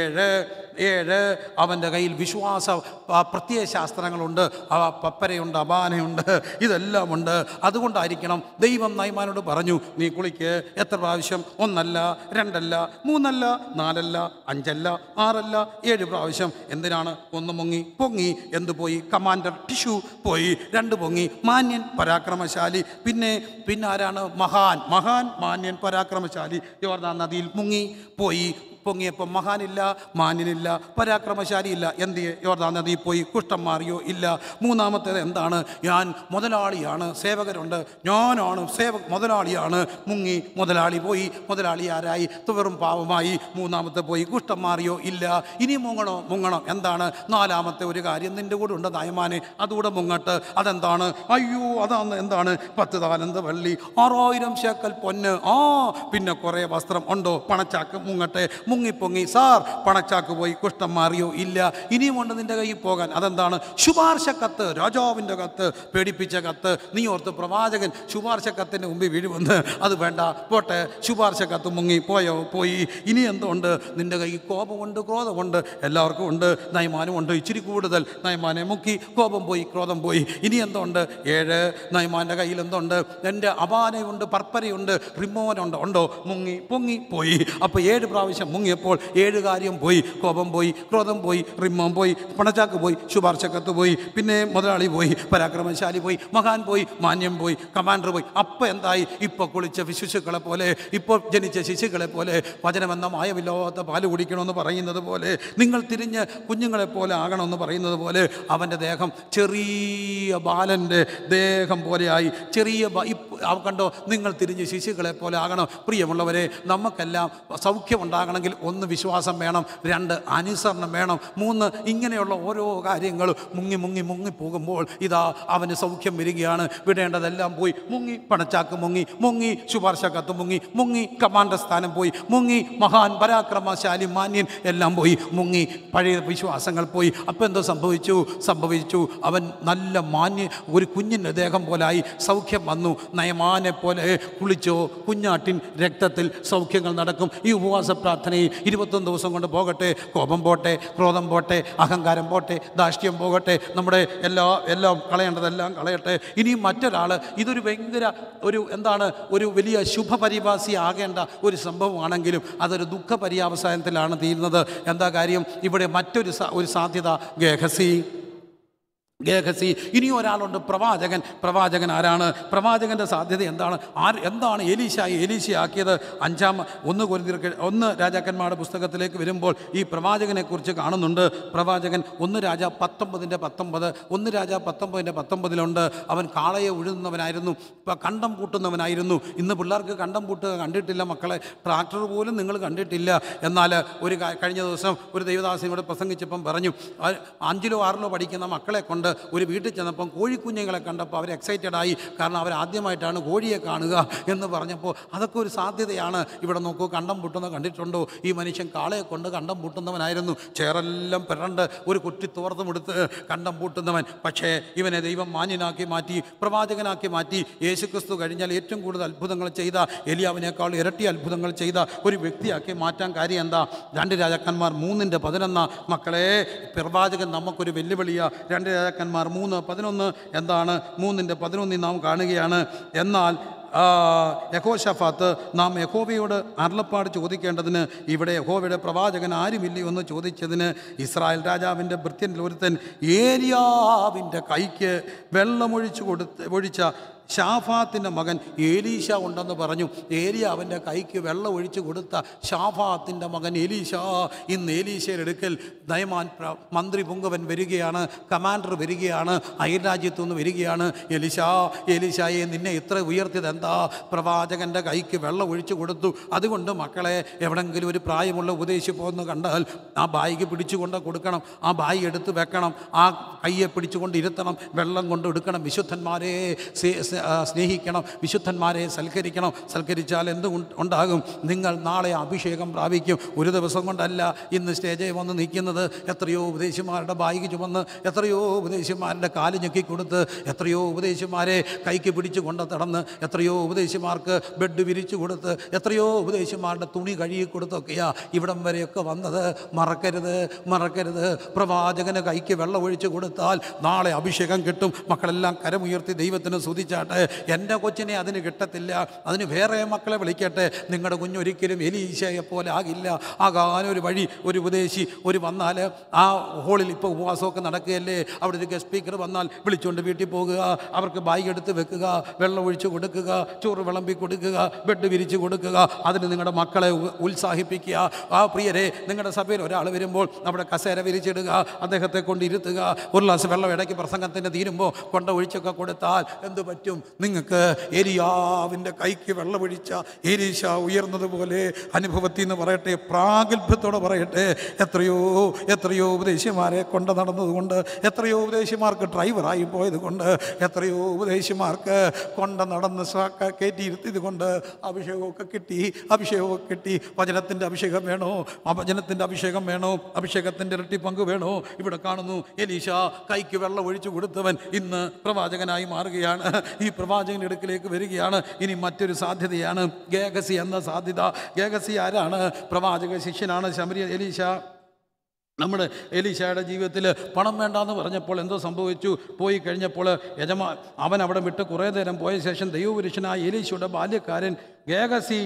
B: 7 അവൻ്റെ കയ്യിൽ പ്രത്യയശാസ്ത്രങ്ങളുണ്ട്, പപ്പരയുണ്ട്, അപാനയുണ്ട്, ഇതെല്ലാം ഉണ്ട്. അതുകൊണ്ടായിരിക്കണം ദൈവം നയമാനോട് പറഞ്ഞു, നീ കുളിക്ക്. എത്ര പ്രാവശ്യം? 1 അല്ല, 2 അല്ല, 3 അല്ല, 4 അല്ല, 5 അല്ല, 6 അല്ല, 7 പ്രാവശ്യം. എന്തിനാണ്? 1 പൊങ്ങി. എന്ത് പോയി? കമാൻഡർ ടിഷ്യൂ പോയി. 2 പൊങ്ങി. മാന്യൻ, പരാക്രമശാലി. പിന്നെ ആരാണ്? മഹാൻ, മാന്യൻ, പരാക്രമശാലി. യോർദാൻ നദിയിൽ പോയി. പൊങ്ങിയപ്പോൾ മഹാനില്ല, മാന്യനില്ല, പരാക്രമശാലിയില്ല. എന്ത്? യോർദാൻ നദിയിൽ പോയി. കുഷ്ഠം മാറിയോ? ഇല്ല. 3-ാമത്തേത് എന്താണ്? ഞാൻ മുതലാളിയാണ്, സേവകരുണ്ട്, ഞാനാണ് മുതലാളിയാണ്. മുങ്ങി. മുതലാളി പോയി. മുതലാളി ആരായി? വെറും പാവമായി. 3-ാമത്തെ പോയി. കുഷ്ഠം മാറിയോ? ഇല്ല. ഇനി മുങ്ങണം. എന്താണ്? 4-ാമത്തെ ഒരു കാര്യം നിൻ്റെ കൂടെ ഉണ്ട് നയമാനെ, അതുകൂടെ മുങ്ങട്ട്. അതെന്താണ്? അയ്യോ, അതാണ് എന്താണ്? 10 താലന്ത് വെള്ളി, 6000 ശേക്കൽ പൊന്ന്. പിന്നെ കുറേ വസ്ത്രം ഉണ്ടോ? പണച്ചാക്ക് മുങ്ങട്ടെ. മുങ്ങിപ്പൊങ്ങി. സാർ, പണച്ചാക്ക് പോയി. കുഷ്ഠം മാറിയോ? ഇല്ല. ഇനിയുമുണ്ട് നിൻ്റെ കയ്യിൽ പോകാൻ. അതെന്താണ്? ശുപാർശ കത്ത്, രാജാവിൻ്റെ കത്ത്, പേടിപ്പിച്ച കത്ത്. നീ ഓർത്ത് പ്രവാചകൻ ശുപാർശ കത്തിൻ്റെ മുമ്പിൽ വീഴുമെന്ന്. അത് വേണ്ട, പോട്ടെ. ശുപാർശ കത്ത് മുങ്ങി പോയി. ഇനി എന്തുണ്ട്? നിൻ്റെ കയ്യിൽ കോപമുണ്ട്, ക്രോധമുണ്ട്. എല്ലാവർക്കും ഉണ്ട്, നയമാനും ഉണ്ട്. ഇച്ചിരി കൂടുതൽ. നയമാനെ മുക്കി. കോപം പോയി, ക്രോധം പോയി. ഇനി എന്തുണ്ട്? 7 നയമാൻ്റെ കയ്യിൽ എന്തുണ്ട്? എൻ്റെ അപാനയുണ്ട്, പർപ്പരയുണ്ട്, റിമ്മോനുണ്ട്. ഉണ്ടോ? പൊങ്ങി പോയി. അപ്പോൾ 7 പ്രാവശ്യം മുങ്ങിയപ്പോൾ 7 കാര്യം പോയി. കോപം പോയി, ക്രോധം പോയി, റിമ്മം പോയി, പണച്ചാക്ക് പോയി, ശുപാർശക്കത്ത് പോയി, പിന്നെ മുതലാളി പോയി, പരാക്രമശാലി പോയി, മഹാൻ പോയി, മാന്യം പോയി, കമാൻഡർ പോയി. അപ്പം എന്തായി? ഇപ്പോൾ കുളിച്ച ശിശുക്കളെ പോലെ, ഇപ്പോൾ ജനിച്ച ശിശുക്കളെ പോലെ, വചനമെന്ന മായമില്ലാത്ത പാല് കുടിക്കണമെന്ന് പറയുന്നത് പോലെ, നിങ്ങൾ തിരിഞ്ഞ് കുഞ്ഞുങ്ങളെപ്പോലെ ആകണമെന്ന് പറയുന്നത് പോലെ, അവൻ്റെ ദേഹം ചെറിയ ബാലൻ്റെ ദേഹം പോലെയായി. കണ്ടോ, നിങ്ങൾ തിരിഞ്ഞ് ശിശുക്കളെ പോലെ ആകണം. പ്രിയമുള്ളവരെ, നമുക്കെല്ലാം സൗഖ്യമുണ്ടാകണമെങ്കിൽ 1 വിശ്വാസം വേണം, 2 അനുസരണം വേണം, 3 ഇങ്ങനെയുള്ള ഓരോ കാര്യങ്ങൾ മുങ്ങി മുങ്ങി മുങ്ങി പോകുമ്പോൾ ഇതാ അവന് സൗഖ്യം വരികയാണ്. വിടേണ്ടതെല്ലാം പോയി, മുങ്ങി പണച്ചാക്ക് മുങ്ങി, മുങ്ങി ശുപാർശ കത്ത് മുങ്ങി, മുങ്ങി കമാൻഡർ സ്ഥാനം പോയി, മുങ്ങി മഹാൻ പരാക്രമശാലി മാന്യൻ എല്ലാം പോയി, മുങ്ങി പഴയ വിശ്വാസങ്ങൾ പോയി. അപ്പം എന്തോ സംഭവിച്ചു അവൻ നല്ല ഒരു കുഞ്ഞിൻ്റെ ദേഹം പോലായി, സൗഖ്യം വന്നു. നയമാനെ പോലെ കുളിച്ചോ, കുഞ്ഞാട്ടിൻ രക്തത്തിൽ സൗഖ്യങ്ങൾ നടക്കും. ഈ ഉപവാസ പ്രാർത്ഥനയിൽ 21 ദിവസം കൊണ്ട് പോകട്ടെ. കോപം പോട്ടെ, ക്രോധം പോട്ടെ, അഹങ്കാരം പോട്ടെ, ധാർഷ്ട്യം പോകട്ടെ, നമ്മുടെ എല്ലാം കളയേണ്ടതെല്ലാം കളയട്ടെ. ഇനിയും മറ്റൊരാൾ ഇതൊരു ഭയങ്കര ഒരു വലിയ ശുഭപരിഭാസി ആകേണ്ട ഒരു സംഭവമാണെങ്കിലും അതൊരു ദുഃഖ പര്യാവസാനത്തിലാണ് തീരുന്നത്. എന്താ കാര്യം? ഇവിടെ മറ്റൊരു സാധ്യത ഗേഹസി. ഇനി ഒരാളുണ്ട്, പ്രവാചകൻ ആരാണ്? പ്രവാചകൻ്റെ സാധ്യത എന്താണ് എലീശയാക്കിയത്? 1 രാജാക്കന്മാരുടെ പുസ്തകത്തിലേക്ക് വരുമ്പോൾ ഈ പ്രവാചകനെക്കുറിച്ച് കാണുന്നുണ്ട്. പ്രവാചകൻ 1 രാജ 19:19 അവൻ കാളയെ ഉഴുന്നവനായിരുന്നു, കണ്ടം പൂട്ടുന്നവനായിരുന്നു. ഇന്ന് പിള്ളേർക്ക് കണ്ടം പൂട്ടുക കണ്ടിട്ടില്ല മക്കളെ, ട്രാക്ടർ പോലും നിങ്ങൾ കണ്ടിട്ടില്ല. എന്നാൽ കഴിഞ്ഞ ദിവസം ഒരു ദൈവദാസനോട് പ്രസംഗിച്ചപ്പം പറഞ്ഞു, 5ലോ 6ലോ പഠിക്കുന്ന മക്കളെ കൊണ്ട് ഒരു വീട്ടിൽ ചെന്നപ്പം കോഴിക്കുഞ്ഞുങ്ങളെ കണ്ടപ്പോൾ അവർ എക്സൈറ്റഡായി. കാരണം അവർ ആദ്യമായിട്ടാണ് കോഴിയെ കാണുക എന്ന് പറഞ്ഞപ്പോൾ അതൊക്കെ ഒരു സാധ്യതയാണ്. ഇവിടെ നോക്കൂ, കണ്ടം പൂട്ടുന്ന കണ്ടിട്ടുണ്ടോ? ഈ മനുഷ്യൻ കാളയെ കൊണ്ട് കണ്ടം പൂട്ടുന്നവനായിരുന്നു. ചേറെല്ലാം പിറണ്ട് ഒരു കുറ്റി തോർത്തുമെടുത്ത് കണ്ടം പൂട്ടുന്നവൻ. പക്ഷേ ഇവനെ ദൈവം മാന്യനാക്കി മാറ്റി, പ്രവാചകനാക്കി മാറ്റി. യേശുക്രിസ്തു കഴിഞ്ഞാൽ ഏറ്റവും കൂടുതൽ അത്ഭുതങ്ങൾ ചെയ്ത, എലിയാവിനേക്കാൾ ഇരട്ടി അത്ഭുതങ്ങൾ ചെയ്ത ഒരു വ്യക്തിയാക്കി മാറ്റാൻ കാര്യം എന്താ? 2 രാജാക്കന്മാർ 3:11 മക്കളെ, പ്രവാചകൻ നമുക്കൊരു വെല്ലുവിളിയാണ്. 2 രാജാക്കന്മാർ 3:11 എന്താണ്? 3:11 നാം കാണുകയാണ്. എന്നാൽ യഹോശഫാത്ത് നാം യഹോവയോട് അരുളപ്പാട് ചോദിക്കേണ്ടതിന് ഇവിടെ യഹോവയുടെ പ്രവാചകൻ ആരുമില്ലയോ എന്ന് ചോദിച്ചതിന് ഇസ്രായേൽ രാജാവിൻ്റെ ഭൃത്യനിൽ ഒരുത്തൻ ഏലിയാവിൻ്റെ കൈക്ക് വെള്ളമൊഴിച്ച ഷാഫാത്തിൻ്റെ മകൻ എലീശ ഉണ്ടെന്ന് പറഞ്ഞു. ഏലിയാവിൻ്റെ കൈക്ക് വെള്ളം ഒഴിച്ചു കൊടുത്ത ഷാഫാത്തിൻ്റെ മകൻ എലീശ. ഇന്ന് എലീശയുടെ അടുക്കൽ നയമാൻ മന്ത്രി പുങ്കവൻ വരികയാണ്, കമാൻഡർ വരികയാണ്, അയൽരാജ്യത്തു നിന്ന് വരികയാണ്. എലീശായെ നിന്നെ ഇത്ര ഉയർത്തിയത് എന്താ? പ്രവാചകൻ്റെ കൈക്ക് വെള്ളം ഒഴിച്ചു കൊടുത്തു. അതുകൊണ്ട് മക്കളെ, എവിടെങ്കിലും ഒരു പ്രായമുള്ള ഉപദേശി പോകുന്ന കണ്ടാൽ ആ ബായിക്ക് പിടിച്ചുകൊണ്ട് കൊടുക്കണം, ആ ബായി എടുത്ത് വെക്കണം, ആ കയ്യെ പിടിച്ചുകൊണ്ട് ഇരുത്തണം, വെള്ളം കൊണ്ട് എടുക്കണം. വിശുദ്ധന്മാരെ സ്നേഹിക്കണം, വിശുദ്ധന്മാരെ സൽക്കരിക്കണം. സൽക്കരിച്ചാൽ ഉണ്ടാകും? നിങ്ങൾ നാളെ അഭിഷേകം പ്രാപിക്കും. ഒരു ദിവസം കൊണ്ടല്ല ഇന്ന് സ്റ്റേജിൽ വന്ന് നിൽക്കുന്നത്. എത്രയോ ഉപദേശിമാരുടെ ബായിക്ക് ചുമന്ന്, എത്രയോ ഉപദേശിമാരുടെ കാല് ഞെക്കിക്കൊടുത്ത്, എത്രയോ ഉപദേശിമാരെ കൈക്ക് പിടിച്ചു കൊണ്ട് തടന്ന്, എത്രയോ ഉപദേശിമാർക്ക് ബെഡ് വിരിച്ചു കൊടുത്ത്, എത്രയോ ഉപദേശിമാരുടെ തുണി കഴുകി കൊടുത്തൊക്കെയാ ഇവിടം വരെയൊക്കെ വന്നത്. മറക്കരുത്. പ്രവാചകന് കൈക്ക് വെള്ളം ഒഴിച്ചു കൊടുത്താൽ നാളെ അഭിഷേകം കിട്ടും. മക്കളെല്ലാം കരമുയർത്തി ദൈവത്തിന് സ്തുതിച്ചാട്ടെ. എൻ്റെ കൊച്ചിനെ അതിന് കിട്ടത്തില്ല, അതിന് വേറെ മക്കളെ വിളിക്കട്ടെ. നിങ്ങളുടെ കുഞ്ഞൊരിക്കലും എലീശയെ പോലെ ആകില്ല. ആകാനൊരു വഴി, ഒരു ഉപദേശി വന്നാൽ ആ ഹോളിൽ ഇപ്പോൾ ഉപവാസമൊക്കെ നടക്കുകയല്ലേ, അവിടെ ഒരു ഗസ്റ്റ് സ്പീക്കർ വന്നാൽ വിളിച്ചുകൊണ്ട് വീട്ടിൽ പോകുക, അവർക്ക് ബാഗ് എടുത്ത് വെക്കുക, വെള്ളം ഒഴിച്ചു കൊടുക്കുക, ചോറ് വിളമ്പി കൊടുക്കുക, ബെഡ് വിരിച്ച് കൊടുക്കുക. അതിന് നിങ്ങളുടെ മക്കളെ ഉത്സാഹിപ്പിക്കുക. ആ പ്രിയരെ, നിങ്ങളുടെ സഭയിൽ ഒരാൾ വരുമ്പോൾ അവിടെ കസേര വിരിച്ചിടുക, അദ്ദേഹത്തെ കൊണ്ട് ഇരുത്തുക, ഒരു ഗ്ലാസ് വെള്ളം ഇടയ്ക്ക് പ്രസംഗത്തിൻ്റെ തീരുമ്പോൾ കൊണ്ട് ഒഴിച്ചൊക്കെ കൊടുത്താൽ എന്ത് പറ്റും? നിങ്ങൾക്ക് ഏലിയാവിൻ്റെ കൈക്ക് വെള്ളമൊഴിച്ച എലീശ ഉയർന്നതുപോലെ അനുഭവത്തിൽ നിന്ന് പറയട്ടെ, പ്രാഗൽഭ്യത്തോടെ പറയട്ടെ. എത്രയോ ഉപദേശിമാരെ കൊണ്ട് നടന്നതുകൊണ്ട്, എത്രയോ ഉപദേശിമാർക്ക് ഡ്രൈവറായി പോയത് കൊണ്ട്, എത്രയോ ഉപദേശിമാർക്ക് കൊണ്ട് നടന്ന് കയറ്റിയിരുത്തിയത് കൊണ്ട് അഭിഷേകമൊക്കെ കിട്ടി. വചനത്തിൻ്റെ അഭിഷേകം വേണോ? വചനത്തിൻ്റെ അഭിഷേകം വേണോ? അഭിഷേകത്തിൻ്റെ ഇരട്ടി പങ്ക് വേണോ? ഇവിടെ കാണുന്നു, എലീശ കൈക്ക് വെള്ളം ഒഴിച്ചു കൊടുത്തവൻ ഇന്ന് പ്രവാചകനായി മാറുകയാണ്. ഈ പ്രവാചകൻ്റെ അടുക്കിലേക്ക് വരികയാണ്. ഇനി മറ്റൊരു സാധ്യതയാണ് ഗേഹസി എന്ന സാധ്യത. ഗേഹസി ആരാണ്? പ്രവാചക ശിഷ്യനാണ്. എലീശ. നമ്മുടെ എലീശയുടെ ജീവിതത്തിൽ പണം വേണ്ടാന്ന് പറഞ്ഞപ്പോൾ എന്തോ സംഭവിച്ചു? പോയി കഴിഞ്ഞപ്പോൾ അവൻ അവിടെ വിട്ട് കുറേ നേരം പോയ ശേഷം ദൈവപുരുഷനായ എലീശയുടെ ബാല്യക്കാരൻ ഗേഹസി,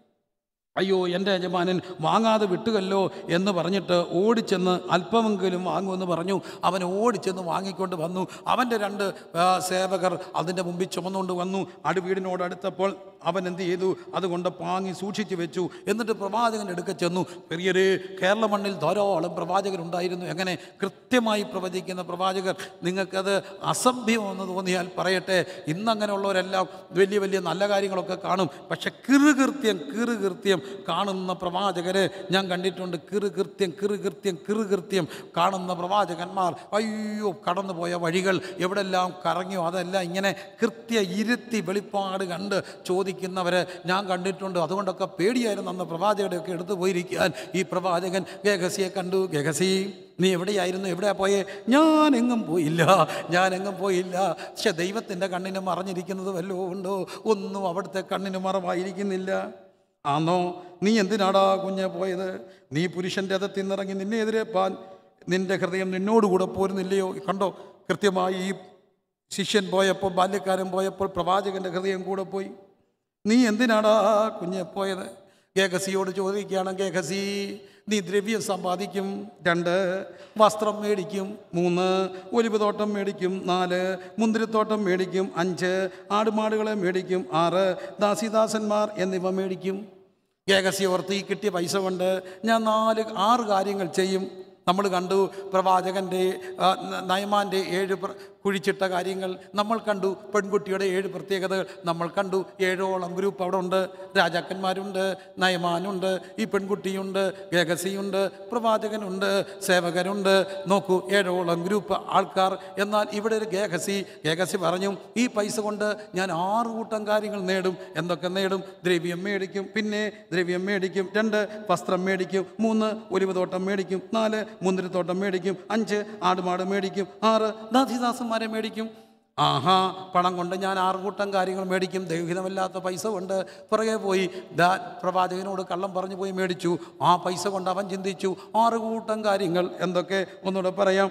B: അയ്യോ എൻ്റെ യജമാനൻ വാങ്ങാതെ വിട്ടുകല്ലോ എന്ന് പറഞ്ഞിട്ട് ഓടിച്ചെന്ന് അല്പമെങ്കിലും വാങ്ങുമെന്ന് പറഞ്ഞു. അവൻ ഓടിച്ചെന്ന് വാങ്ങിക്കൊണ്ട് വന്നു. അവൻ്റെ 2 സേവകർ അതിൻ്റെ മുമ്പിൽ ചുമന്നുകൊണ്ട് വന്നു. വീടിനോടടുത്തപ്പോൾ അവൻ എന്ത് ചെയ്തു? അതുകൊണ്ട് പാങ്ങി സൂക്ഷിച്ചു വെച്ചു. എന്നിട്ട് പ്രവാചകൻ്റെ അടുക്ക ചെന്നു. പെരിയരെ, കേരള മണ്ണിൽ ധാരാളം പ്രവാചകരുണ്ടായിരുന്നു. എങ്ങനെ കൃത്യമായി പ്രവചിക്കുന്ന പ്രവാചകർ. നിങ്ങൾക്കത് അസഭ്യമെന്ന് തോന്നിയാൽ പറയട്ടെ, ഇന്നങ്ങനെയുള്ളവരെല്ലാം വലിയ വലിയ നല്ല കാര്യങ്ങളൊക്കെ കാണും. പക്ഷെ കിറുകൃത്യം കാണുന്ന പ്രവാചകരെ ഞാൻ കണ്ടിട്ടുണ്ട്. കിറുകൃത്യം കാണുന്ന പ്രവാചകന്മാർ, അയ്യോ, കടന്നുപോയ വഴികൾ എവിടെല്ലാം കറങ്ങിയോ അതെല്ലാം ഇങ്ങനെ ഇരുത്തി വെളിപ്പാട് കണ്ട് ചോദിക്കുന്നവരെ ഞാൻ കണ്ടിട്ടുണ്ട്. അതുകൊണ്ടൊക്കെ പേടിയായിരുന്നു അന്ന് പ്രവാചകരെയൊക്കെ എടുത്തു പോയിരിക്കാൻ. ഈ പ്രവാചകൻ ഗേഹസിയെ കണ്ടു. ഗേഹസി, നീ എവിടെയായിരുന്നു? എവിടെയാ പോയേ? ഞാനെങ്ങും പോയില്ല. പക്ഷെ ദൈവത്തിൻ്റെ കണ്ണിന് മറഞ്ഞിരിക്കുന്നത് വല്ലതും ഉണ്ടോ? ഒന്നും അവിടുത്തെ കണ്ണിന് മറവായിരിക്കുന്നില്ല. ആന്നോ? നീ എന്തിനാടാ കുഞ്ഞെ പോയത്? നീ പുരുഷൻ്റെ രഥത്തിൽ നിന്നിറങ്ങി നിന്നെ എതിരേപ്പാൻ നിൻ്റെ ഹൃദയം നിന്നോടുകൂടെ പോരുന്നില്ലയോ? കണ്ടോ, കൃത്യമായി ഈ ശിഷ്യൻ പോയപ്പോൾ, ബാല്യക്കാരൻ പോയപ്പോൾ പ്രവാചകൻ്റെ ഹൃദയം കൂടെ പോയി. നീ എന്തിനാടാ കുഞ്ഞെ പോയത്? ഗേഹസിയോട് ചോദിക്കുകയാണ്. ഗേഹസി, നീ ദ്രവ്യം സമ്പാദിക്കും. 2 വസ്ത്രം മേടിക്കും. 3 ഒലിവ് തോട്ടം മേടിക്കും. 4 മുന്തിരിത്തോട്ടം മേടിക്കും. 5 ആടുമാടുകളെ മേടിക്കും. 6 ദാസിദാസന്മാർ എന്നിവ മേടിക്കും. ഗേഹസി ഓർത്ത്, ഈ കിട്ടിയ പൈസ കൊണ്ട് ഞാൻ 6 കാര്യങ്ങൾ ചെയ്യും. നമ്മൾ കണ്ടു പ്രവാചകൻ്റെ നയമാൻ്റെ 7 കുഴിച്ചിട്ട കാര്യങ്ങൾ. നമ്മൾ കണ്ടു പെൺകുട്ടിയുടെ 7 പ്രത്യേകതകൾ. നമ്മൾ കണ്ടു 7ഓളം ഗ്രൂപ്പ് അവിടെ ഉണ്ട്. രാജാക്കന്മാരുണ്ട്, നയമാനുണ്ട്, ഈ പെൺകുട്ടിയുണ്ട്, ഗേഹസിയുണ്ട്, പ്രവാചകനുണ്ട്, സേവകരുണ്ട്. നോക്കൂ, 7ഓളം ഗ്രൂപ്പ് ആൾക്കാർ. എന്നാൽ ഇവിടെ ഒരു ഗേഹസി പറഞ്ഞു, ഈ പൈസ കൊണ്ട് ഞാൻ 6 കൂട്ടം കാര്യങ്ങൾ നേടും. എന്തൊക്കെ നേടും? ദ്രവ്യം മേടിക്കും. പിന്നെ ദ്രവ്യം മേടിക്കും. 2 വസ്ത്രം മേടിക്കും. 3 ഒലിവ് തോട്ടം മേടിക്കും. 4 മുന്തിരിത്തോട്ടം മേടിക്കും. 5 ആടുമാട് മേടിക്കും. 6 ദാസിദാസന്മാരെ മേടിക്കും. ആഹാ, പണം കൊണ്ട് ഞാൻ 6 കൂട്ടം കാര്യങ്ങൾ മേടിക്കും. ദൈവഹിതമില്ലാത്ത പൈസ കൊണ്ട് പുറകെ പോയി പ്രവാചകനോട് കള്ളം പറഞ്ഞു പോയി മേടിച്ചു. ആ പൈസ കൊണ്ട് അവൻ ചിന്തിച്ചു 6 കൂട്ടം കാര്യങ്ങൾ. എന്തൊക്കെ? ഒന്നുകൂടെ പറയാം.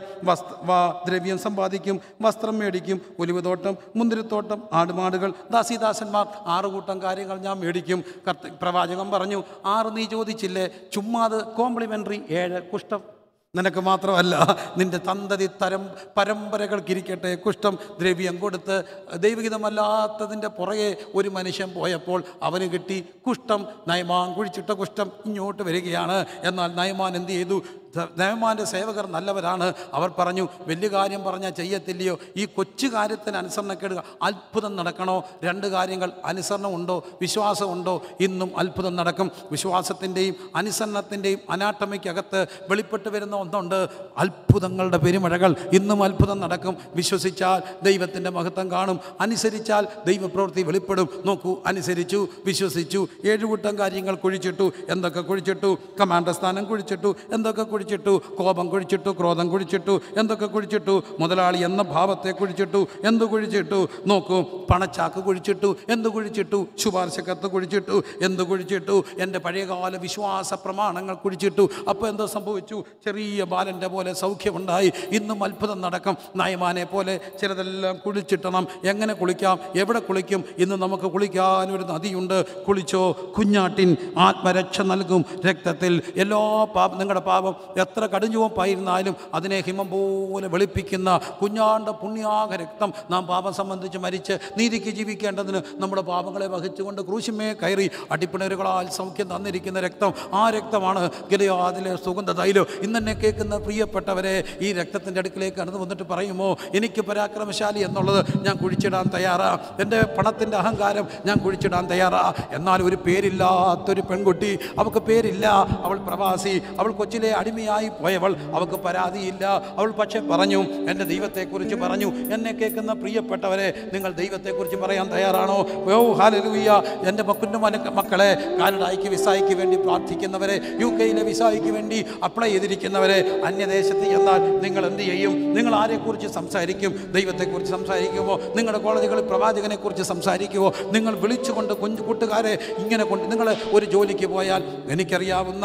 B: ദ്രവ്യം സമ്പാദിക്കും, വസ്ത്രം മേടിക്കും, ഒലിവ് തോട്ടം, മുന്തിരിത്തോട്ടം, ആടുമാടുകൾ, ദാസിദാസന്മാർ. 6 കൂട്ടം കാര്യങ്ങൾ ഞാൻ മേടിക്കും. പ്രവാചകൻ പറഞ്ഞു, 6 നീ ചോദിച്ചില്ലേ? ചുമ്മാത് കോംപ്ലിമെൻ്ററി. 7 കുഷ്ഠം നിനക്ക് മാത്രമല്ല, നിൻ്റെ സന്തതി പരമ്പരകൾക്കിരിക്കട്ടെ. കുഷ്ഠം. ദ്രവ്യം കൊടുത്ത് ദൈവഹിതമല്ലാത്തതിൻ്റെ പുറകെ ഒരു മനുഷ്യൻ പോയപ്പോൾ അവന് കിട്ടി കുഷ്ഠം. നയമാൻ കുഴിച്ചിട്ട കുഷ്ഠം ഇങ്ങോട്ട് വരികയാണ്. എന്നാൽ നയമാൻ എന്ത് ചെയ്തു? നയമാൻ്റെ സേവകർ നല്ലവരാണ്. അവർ പറഞ്ഞു, വലിയ കാര്യം പറഞ്ഞാൽ ചെയ്യത്തില്ലയോ? ഈ കൊച്ചു കാര്യത്തിന് അനുസരണക്കേട്. അത്ഭുതം നടക്കണോ? 2 കാര്യങ്ങൾ. അനുസരണമുണ്ടോ? വിശ്വാസമുണ്ടോ? ഇന്നും അത്ഭുതം നടക്കും. വിശ്വാസത്തിൻ്റെയും അനുസരണത്തിൻ്റെയും അനാട്ടമിക്കകത്ത് വെളിപ്പെട്ട് വരുന്ന ഒന്നുണ്ട്. അത്ഭുതങ്ങളുടെ പെരുമഴകൾ. ഇന്നും അത്ഭുതം നടക്കും. വിശ്വസിച്ചാൽ ദൈവത്തിൻ്റെ മഹത്വം കാണും. അനുസരിച്ചാൽ ദൈവപ്രവൃത്തി വെളിപ്പെടും. നോക്കൂ, അനുസരിച്ചു, വിശ്വസിച്ചു. 7 കൂട്ടം കാര്യങ്ങൾ കുഴിച്ചിട്ടു. എന്തൊക്കെ കുഴിച്ചിട്ടു? കമാൻഡർ സ്ഥാനം കുഴിച്ചിട്ടു. എന്തൊക്കെ കുഴിച്ചിട്ടു? കോപം കുഴിച്ചിട്ടു, ക്രോധം കുഴിച്ചിട്ടു. എന്തൊക്കെ കുഴിച്ചിട്ടു? മുതലാളി എന്ന ഭാവത്തെ കുഴിച്ചിട്ടു. എന്തു കുഴിച്ചിട്ടു? നോക്കൂ, പണച്ചാക്ക് കുഴിച്ചിട്ടു. എന്തു കുഴിച്ചിട്ടു? ശുപാർശക്കത്ത് കുഴിച്ചിട്ടു. എന്തു കുഴിച്ചിട്ടു? എൻ്റെ പഴയകാല വിശ്വാസ പ്രമാണങ്ങൾ കുഴിച്ചിട്ടു. അപ്പോൾ എന്തോ സംഭവിച്ചു? ചെറിയ ബാലൻ്റെ പോലെ സൗഖ്യമുണ്ടായി. ഇന്നും അത്ഭുതം നടക്കും. നയമാനെ പോലെ ചിലതെല്ലാം കുഴിച്ചിട്ടണം. എങ്ങനെ കുളിക്കാം? എവിടെ കുളിക്കും? ഇന്ന് നമുക്ക് കുളിക്കാനൊരു നദിയുണ്ട്. കുളിച്ചോ. കുഞ്ഞാട്ടിൻ ആത്മരക്ഷ നൽകും രക്തത്തിൽ. എല്ലാ നിങ്ങളുടെ പാപം എത്ര കടുഞ്ചുവപ്പായിരുന്നാലും അതിനെ ഹിമം പോലെ വെളുപ്പിക്കുന്ന കുഞ്ഞാണ്ട പുണ്യാക രക്തം. നാം പാപം സംബന്ധിച്ച് മരിച്ച് നീതിക്ക് ജീവിക്കേണ്ടതിന് നമ്മുടെ പാപങ്ങളെ വഹിച്ചുകൊണ്ട് ക്രൂശിമേ കയറി അടിപ്പിണരുകളാൽ സൗഖ്യം തന്നിരിക്കുന്ന രക്തം. ആ രക്തമാണ് ഗിലെയാദിലെ സുഗന്ധ തൈലം. ഇന്നെന്നെ കേൾക്കുന്ന പ്രിയപ്പെട്ടവരെ, ഈ രക്തത്തിൻ്റെ അടുക്കിലേക്ക് കടന്നു വന്നിട്ട് പറയുമോ, എനിക്ക് പരാക്രമശാലി എന്നുള്ളത് ഞാൻ കുഴിച്ചിടാൻ തയ്യാറാ. എൻ്റെ പണത്തിൻ്റെ അഹങ്കാരം ഞാൻ കുഴിച്ചിടാൻ തയ്യാറാ. എന്നാൽ ഒരു പേരില്ലാത്തൊരു പെൺകുട്ടി, അവൾക്ക് പേരില്ല, അവൾ പ്രവാസി, അവൾ കൊച്ചിലെ അടിമയായി പോയവൾ, അവൾക്ക് പരാതിയില്ല. അവൾ പക്ഷെ പറഞ്ഞു, എൻ്റെ ദൈവത്തെക്കുറിച്ച് പറഞ്ഞു. എന്നെ കേൾക്കുന്ന പ്രിയപ്പെട്ടവരെ, നിങ്ങൾ ദൈവത്തെക്കുറിച്ച് പറയാൻ തയ്യാറാണോ? Oh hallelujah. എൻ്റെ മക്കളെ, കാനഡയ്ക്ക് വിസായ്ക്ക് വേണ്ടി പ്രാർത്ഥിക്കുന്നവരെ, UK വിസായ്ക്ക് വേണ്ടി അപ്ലൈ ചെയ്തിരിക്കുന്നവരെ, അന്യദേശത്ത് എന്നാൽ നിങ്ങൾ എന്ത് ചെയ്യും? നിങ്ങൾ ആരെക്കുറിച്ച് സംസാരിക്കും? ദൈവത്തെക്കുറിച്ച് സംസാരിക്കുമോ? നിങ്ങളുടെ കോളേജുകളിൽ പ്രവാചകനെക്കുറിച്ച് സംസാരിക്കുമോ? നിങ്ങൾ വിളിച്ചുകൊണ്ട് കൂട്ടുകാരെ ഇങ്ങനെ കൊണ്ട് നിങ്ങൾ ഒരു ജോലിക്ക് പോയാൽ, എനിക്കറിയാവുന്ന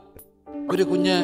B: ഒരു കുഞ്ഞ്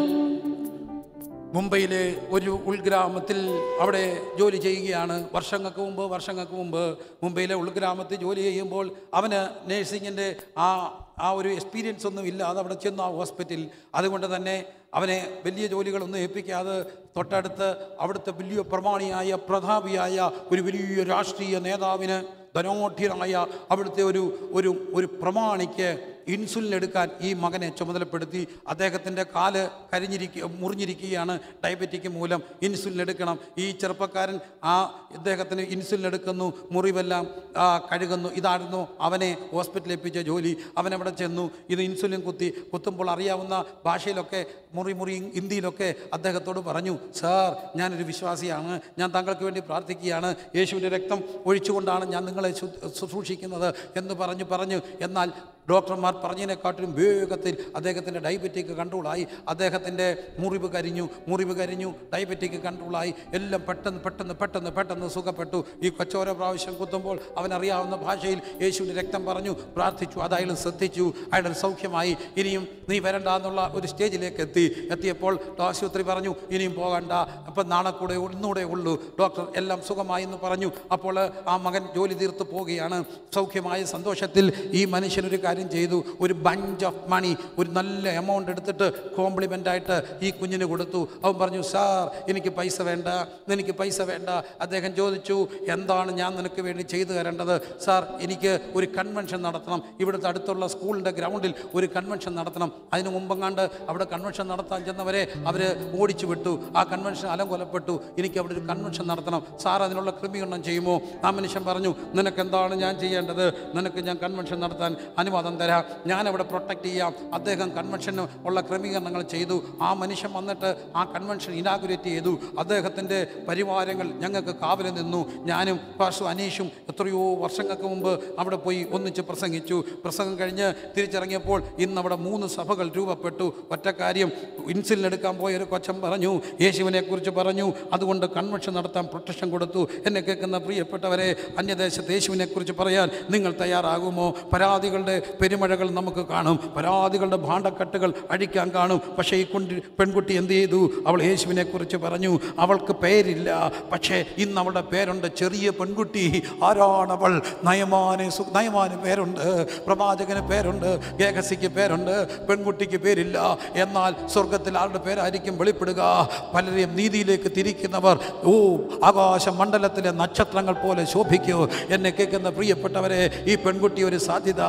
B: മുംബൈയിലെ ഒരു ഉൾഗ്രാമത്തിൽ അവിടെ ജോലി ചെയ്യുകയാണ്. വർഷങ്ങൾക്ക് മുമ്പ് മുംബൈയിലെ ഉൾഗ്രാമത്തിൽ ജോലി ചെയ്യുമ്പോൾ അവന് നേഴ്സിങ്ങിൻ്റെ ആ ആ ഒരു എക്സ്പീരിയൻസ് ഒന്നും ഇല്ല. അതവിടെ ചെന്നു ആ ഹോസ്പിറ്റലിൽ. അതുകൊണ്ട് തന്നെ അവനെ വലിയ ജോലികളൊന്നും ഏൽപ്പിക്കാതെ തൊട്ടടുത്ത് അവിടുത്തെ വലിയ പ്രമാണിയായ പ്രതാപിയായ ഒരു വലിയ രാഷ്ട്രീയ നേതാവിന്, ധനോഢ്യനായ അവിടുത്തെ ഒരു പ്രമാണിക്ക് ഇൻസുലിൻ എടുക്കാൻ ഈ മകനെ ചുമതലപ്പെടുത്തി. അദ്ദേഹത്തിൻ്റെ കാല് മുറിഞ്ഞിരിക്കുകയാണ് ഡയബറ്റിക് മൂലം. ഇൻസുലിൻ എടുക്കണം. ഈ ചെറുപ്പക്കാരൻ ഇദ്ദേഹത്തിന് ഇൻസുലിൻ എടുക്കുന്നു, മുറിവെല്ലാം കഴുകുന്നു. ഇതായിരുന്നു അവനെ ഹോസ്പിറ്റലിൽ ഏൽപ്പിച്ച ജോലി. അവനവിടെ ചെന്നു. ഇത് ഇൻസുലിൻ കുത്തുമ്പോൾ അറിയാവുന്ന ഭാഷയിലൊക്കെ മുറി ഹിന്ദിയിലൊക്കെ അദ്ദേഹത്തോട് പറഞ്ഞു, സാർ, ഞാനൊരു വിശ്വാസിയാണ്, ഞാൻ താങ്കൾക്ക് വേണ്ടി പ്രാർത്ഥിക്കുകയാണ്, യേശുവിൻ്റെ രക്തം ഒഴിച്ചുകൊണ്ടാണ് ഞാൻ നിങ്ങളെ ശുശ്രൂഷിക്കുന്നത് എന്ന് പറഞ്ഞു. എന്നാൽ ഡോക്ടർമാർ പറഞ്ഞതിനെക്കാട്ടിലും വേഗത്തിൽ അദ്ദേഹത്തിൻ്റെ ഡയബറ്റിക് കൺട്രോളായി. അദ്ദേഹത്തിൻ്റെ മുറിവ് കരിഞ്ഞു, ഡയബറ്റിക് കൺട്രോളായി. എല്ലാം പെട്ടെന്ന് സുഖപ്പെട്ടു. ഈ കൊച്ചോരോ പ്രാവശ്യം കുത്തുമ്പോൾ അവനറിയാവുന്ന ഭാഷയിൽ യേശുവിൻ്റെ രക്തം പറഞ്ഞു, പ്രാർത്ഥിച്ചു. അത് അയാൾ ശ്രദ്ധിച്ചു. അയാൾ സൗഖ്യമായി. ഇനിയും നീ വരണ്ട എന്നുള്ള ഒരു സ്റ്റേജിലേക്ക് എത്തിയപ്പോൾ ആശുപത്രി പറഞ്ഞു, ഇനിയും പോകണ്ട, അപ്പം നാളെ ഒന്നുകൂടെ ഉള്ളൂ, ഡോക്ടർ എല്ലാം സുഖമായി എന്ന് പറഞ്ഞു. അപ്പോൾ ആ മകൻ ജോലി തീർത്ത് പോവുകയാണ്. സൗഖ്യമായ സന്തോഷത്തിൽ ഈ മനുഷ്യനൊരു കാര്യം ചെയ്തു. ഒരു ബഞ്ച് ഓഫ് മണി, ഒരു നല്ല എമൗണ്ട് എടുത്തിട്ട് കോംപ്ലിമെൻ്റായിട്ട് ഈ കുഞ്ഞിന് കൊടുത്തു. അവൻ പറഞ്ഞു, സാർ, എനിക്ക് പൈസ വേണ്ട. അദ്ദേഹം ചോദിച്ചു, എന്താണ് ഞാൻ നിനക്ക് വേണ്ടി ചെയ്തു തരേണ്ടത്? സാർ, എനിക്ക് ഒരു കൺവെൻഷൻ നടത്തണം. ഇവിടുത്തെ അടുത്തുള്ള സ്കൂളിൻ്റെ ഗ്രൗണ്ടിൽ ഒരു കൺവെൻഷൻ നടത്തണം. അതിന് മുമ്പെങ്ങാണ്ട് അവിടെ കൺവെൻഷൻ നടത്താൻ ചെന്നവരെ അവർ ഓടിച്ചു വിട്ടു. ആ കൺവെൻഷൻ അലങ്കോലപ്പെട്ടു. എനിക്ക് അവിടെ ഒരു കൺവെൻഷൻ നടത്തണം. സാർ, അതിനുള്ള ക്രമീകരണം ചെയ്യുമോ? ആ മനുഷ്യൻ പറഞ്ഞു, നിനക്കെന്താണ് ഞാൻ ചെയ്യേണ്ടത്? നിനക്ക് ഞാൻ കൺവെൻഷൻ നടത്താൻ അനുവാദം തരാം, ഞാനവിടെ പ്രൊട്ടക്റ്റ് ചെയ്യാം. അദ്ദേഹം കൺവെൻഷന് ഉള്ള ക്രമീകരണങ്ങൾ ചെയ്തു. ആ മനുഷ്യൻ വന്നിട്ട് ആ കൺവെൻഷൻ ഇനാഗുറേറ്റ് ചെയ്തു. അദ്ദേഹത്തിൻ്റെ പരിവാരങ്ങൾ ഞങ്ങൾക്ക് കാവൽ നിന്നു. ഞാനും പാസ്റ്റർ അനീഷും എത്രയോ വർഷങ്ങൾക്ക് മുമ്പ് അവിടെ പോയി ഒന്നിച്ച് പ്രസംഗിച്ചു. പ്രസംഗം കഴിഞ്ഞ് തിരിച്ചിറങ്ങിയപ്പോൾ ഇന്നവിടെ 3 സഭകൾ രൂപപ്പെട്ടു. ഒറ്റ കാര്യം, ഇൻസുലിൻ എടുക്കാൻ പോയ ഒരു കൊച്ചൻ പറഞ്ഞു, യേശുവിനെക്കുറിച്ച് പറഞ്ഞു, അതുകൊണ്ട് കൺവെൻഷൻ നടത്താൻ പ്രൊട്ടക്ഷൻ കൊടുത്തു. എന്നെ കേൾക്കുന്ന പ്രിയപ്പെട്ടവരെ, അന്യദേശത്ത് യേശുവിനെക്കുറിച്ച് പറയാൻ നിങ്ങൾ തയ്യാറാകുമോ? പരാതികളുടെ പെരുമഴകൾ നമുക്ക് കാണും, പരാതികളുടെ ഭാണ്ഡക്കെട്ടുകൾ അഴിക്കാൻ കാണും. പക്ഷേ ഈ പെൺകുട്ടി എന്ത് ചെയ്തു? അവൾ യേശുവിനെക്കുറിച്ച് പറഞ്ഞു. അവൾക്ക് പേരില്ല, പക്ഷേ ഇന്ന് അവളുടെ പേരുണ്ട്. ചെറിയ പെൺകുട്ടി. ആരാണവൾ? നയമാന് പേരുണ്ട്, പ്രവാചകന് പേരുണ്ട്, ഗേഹസിക്ക് പേരുണ്ട്, പെൺകുട്ടിക്ക് പേരില്ല. എന്നാൽ സ്വർഗത്തിൽ ആരുടെ പേരായിരിക്കും വെളിപ്പെടുക? പലരെയും നീതിയിലേക്ക് തിരിക്കുന്നവർ ആകാശ മണ്ഡലത്തിലെ നക്ഷത്രങ്ങൾ പോലെ ശോഭിക്കൂ. എന്നെ കേൾക്കുന്ന പ്രിയപ്പെട്ടവരെ, ഈ പെൺകുട്ടി ഒരു സാധ്യത.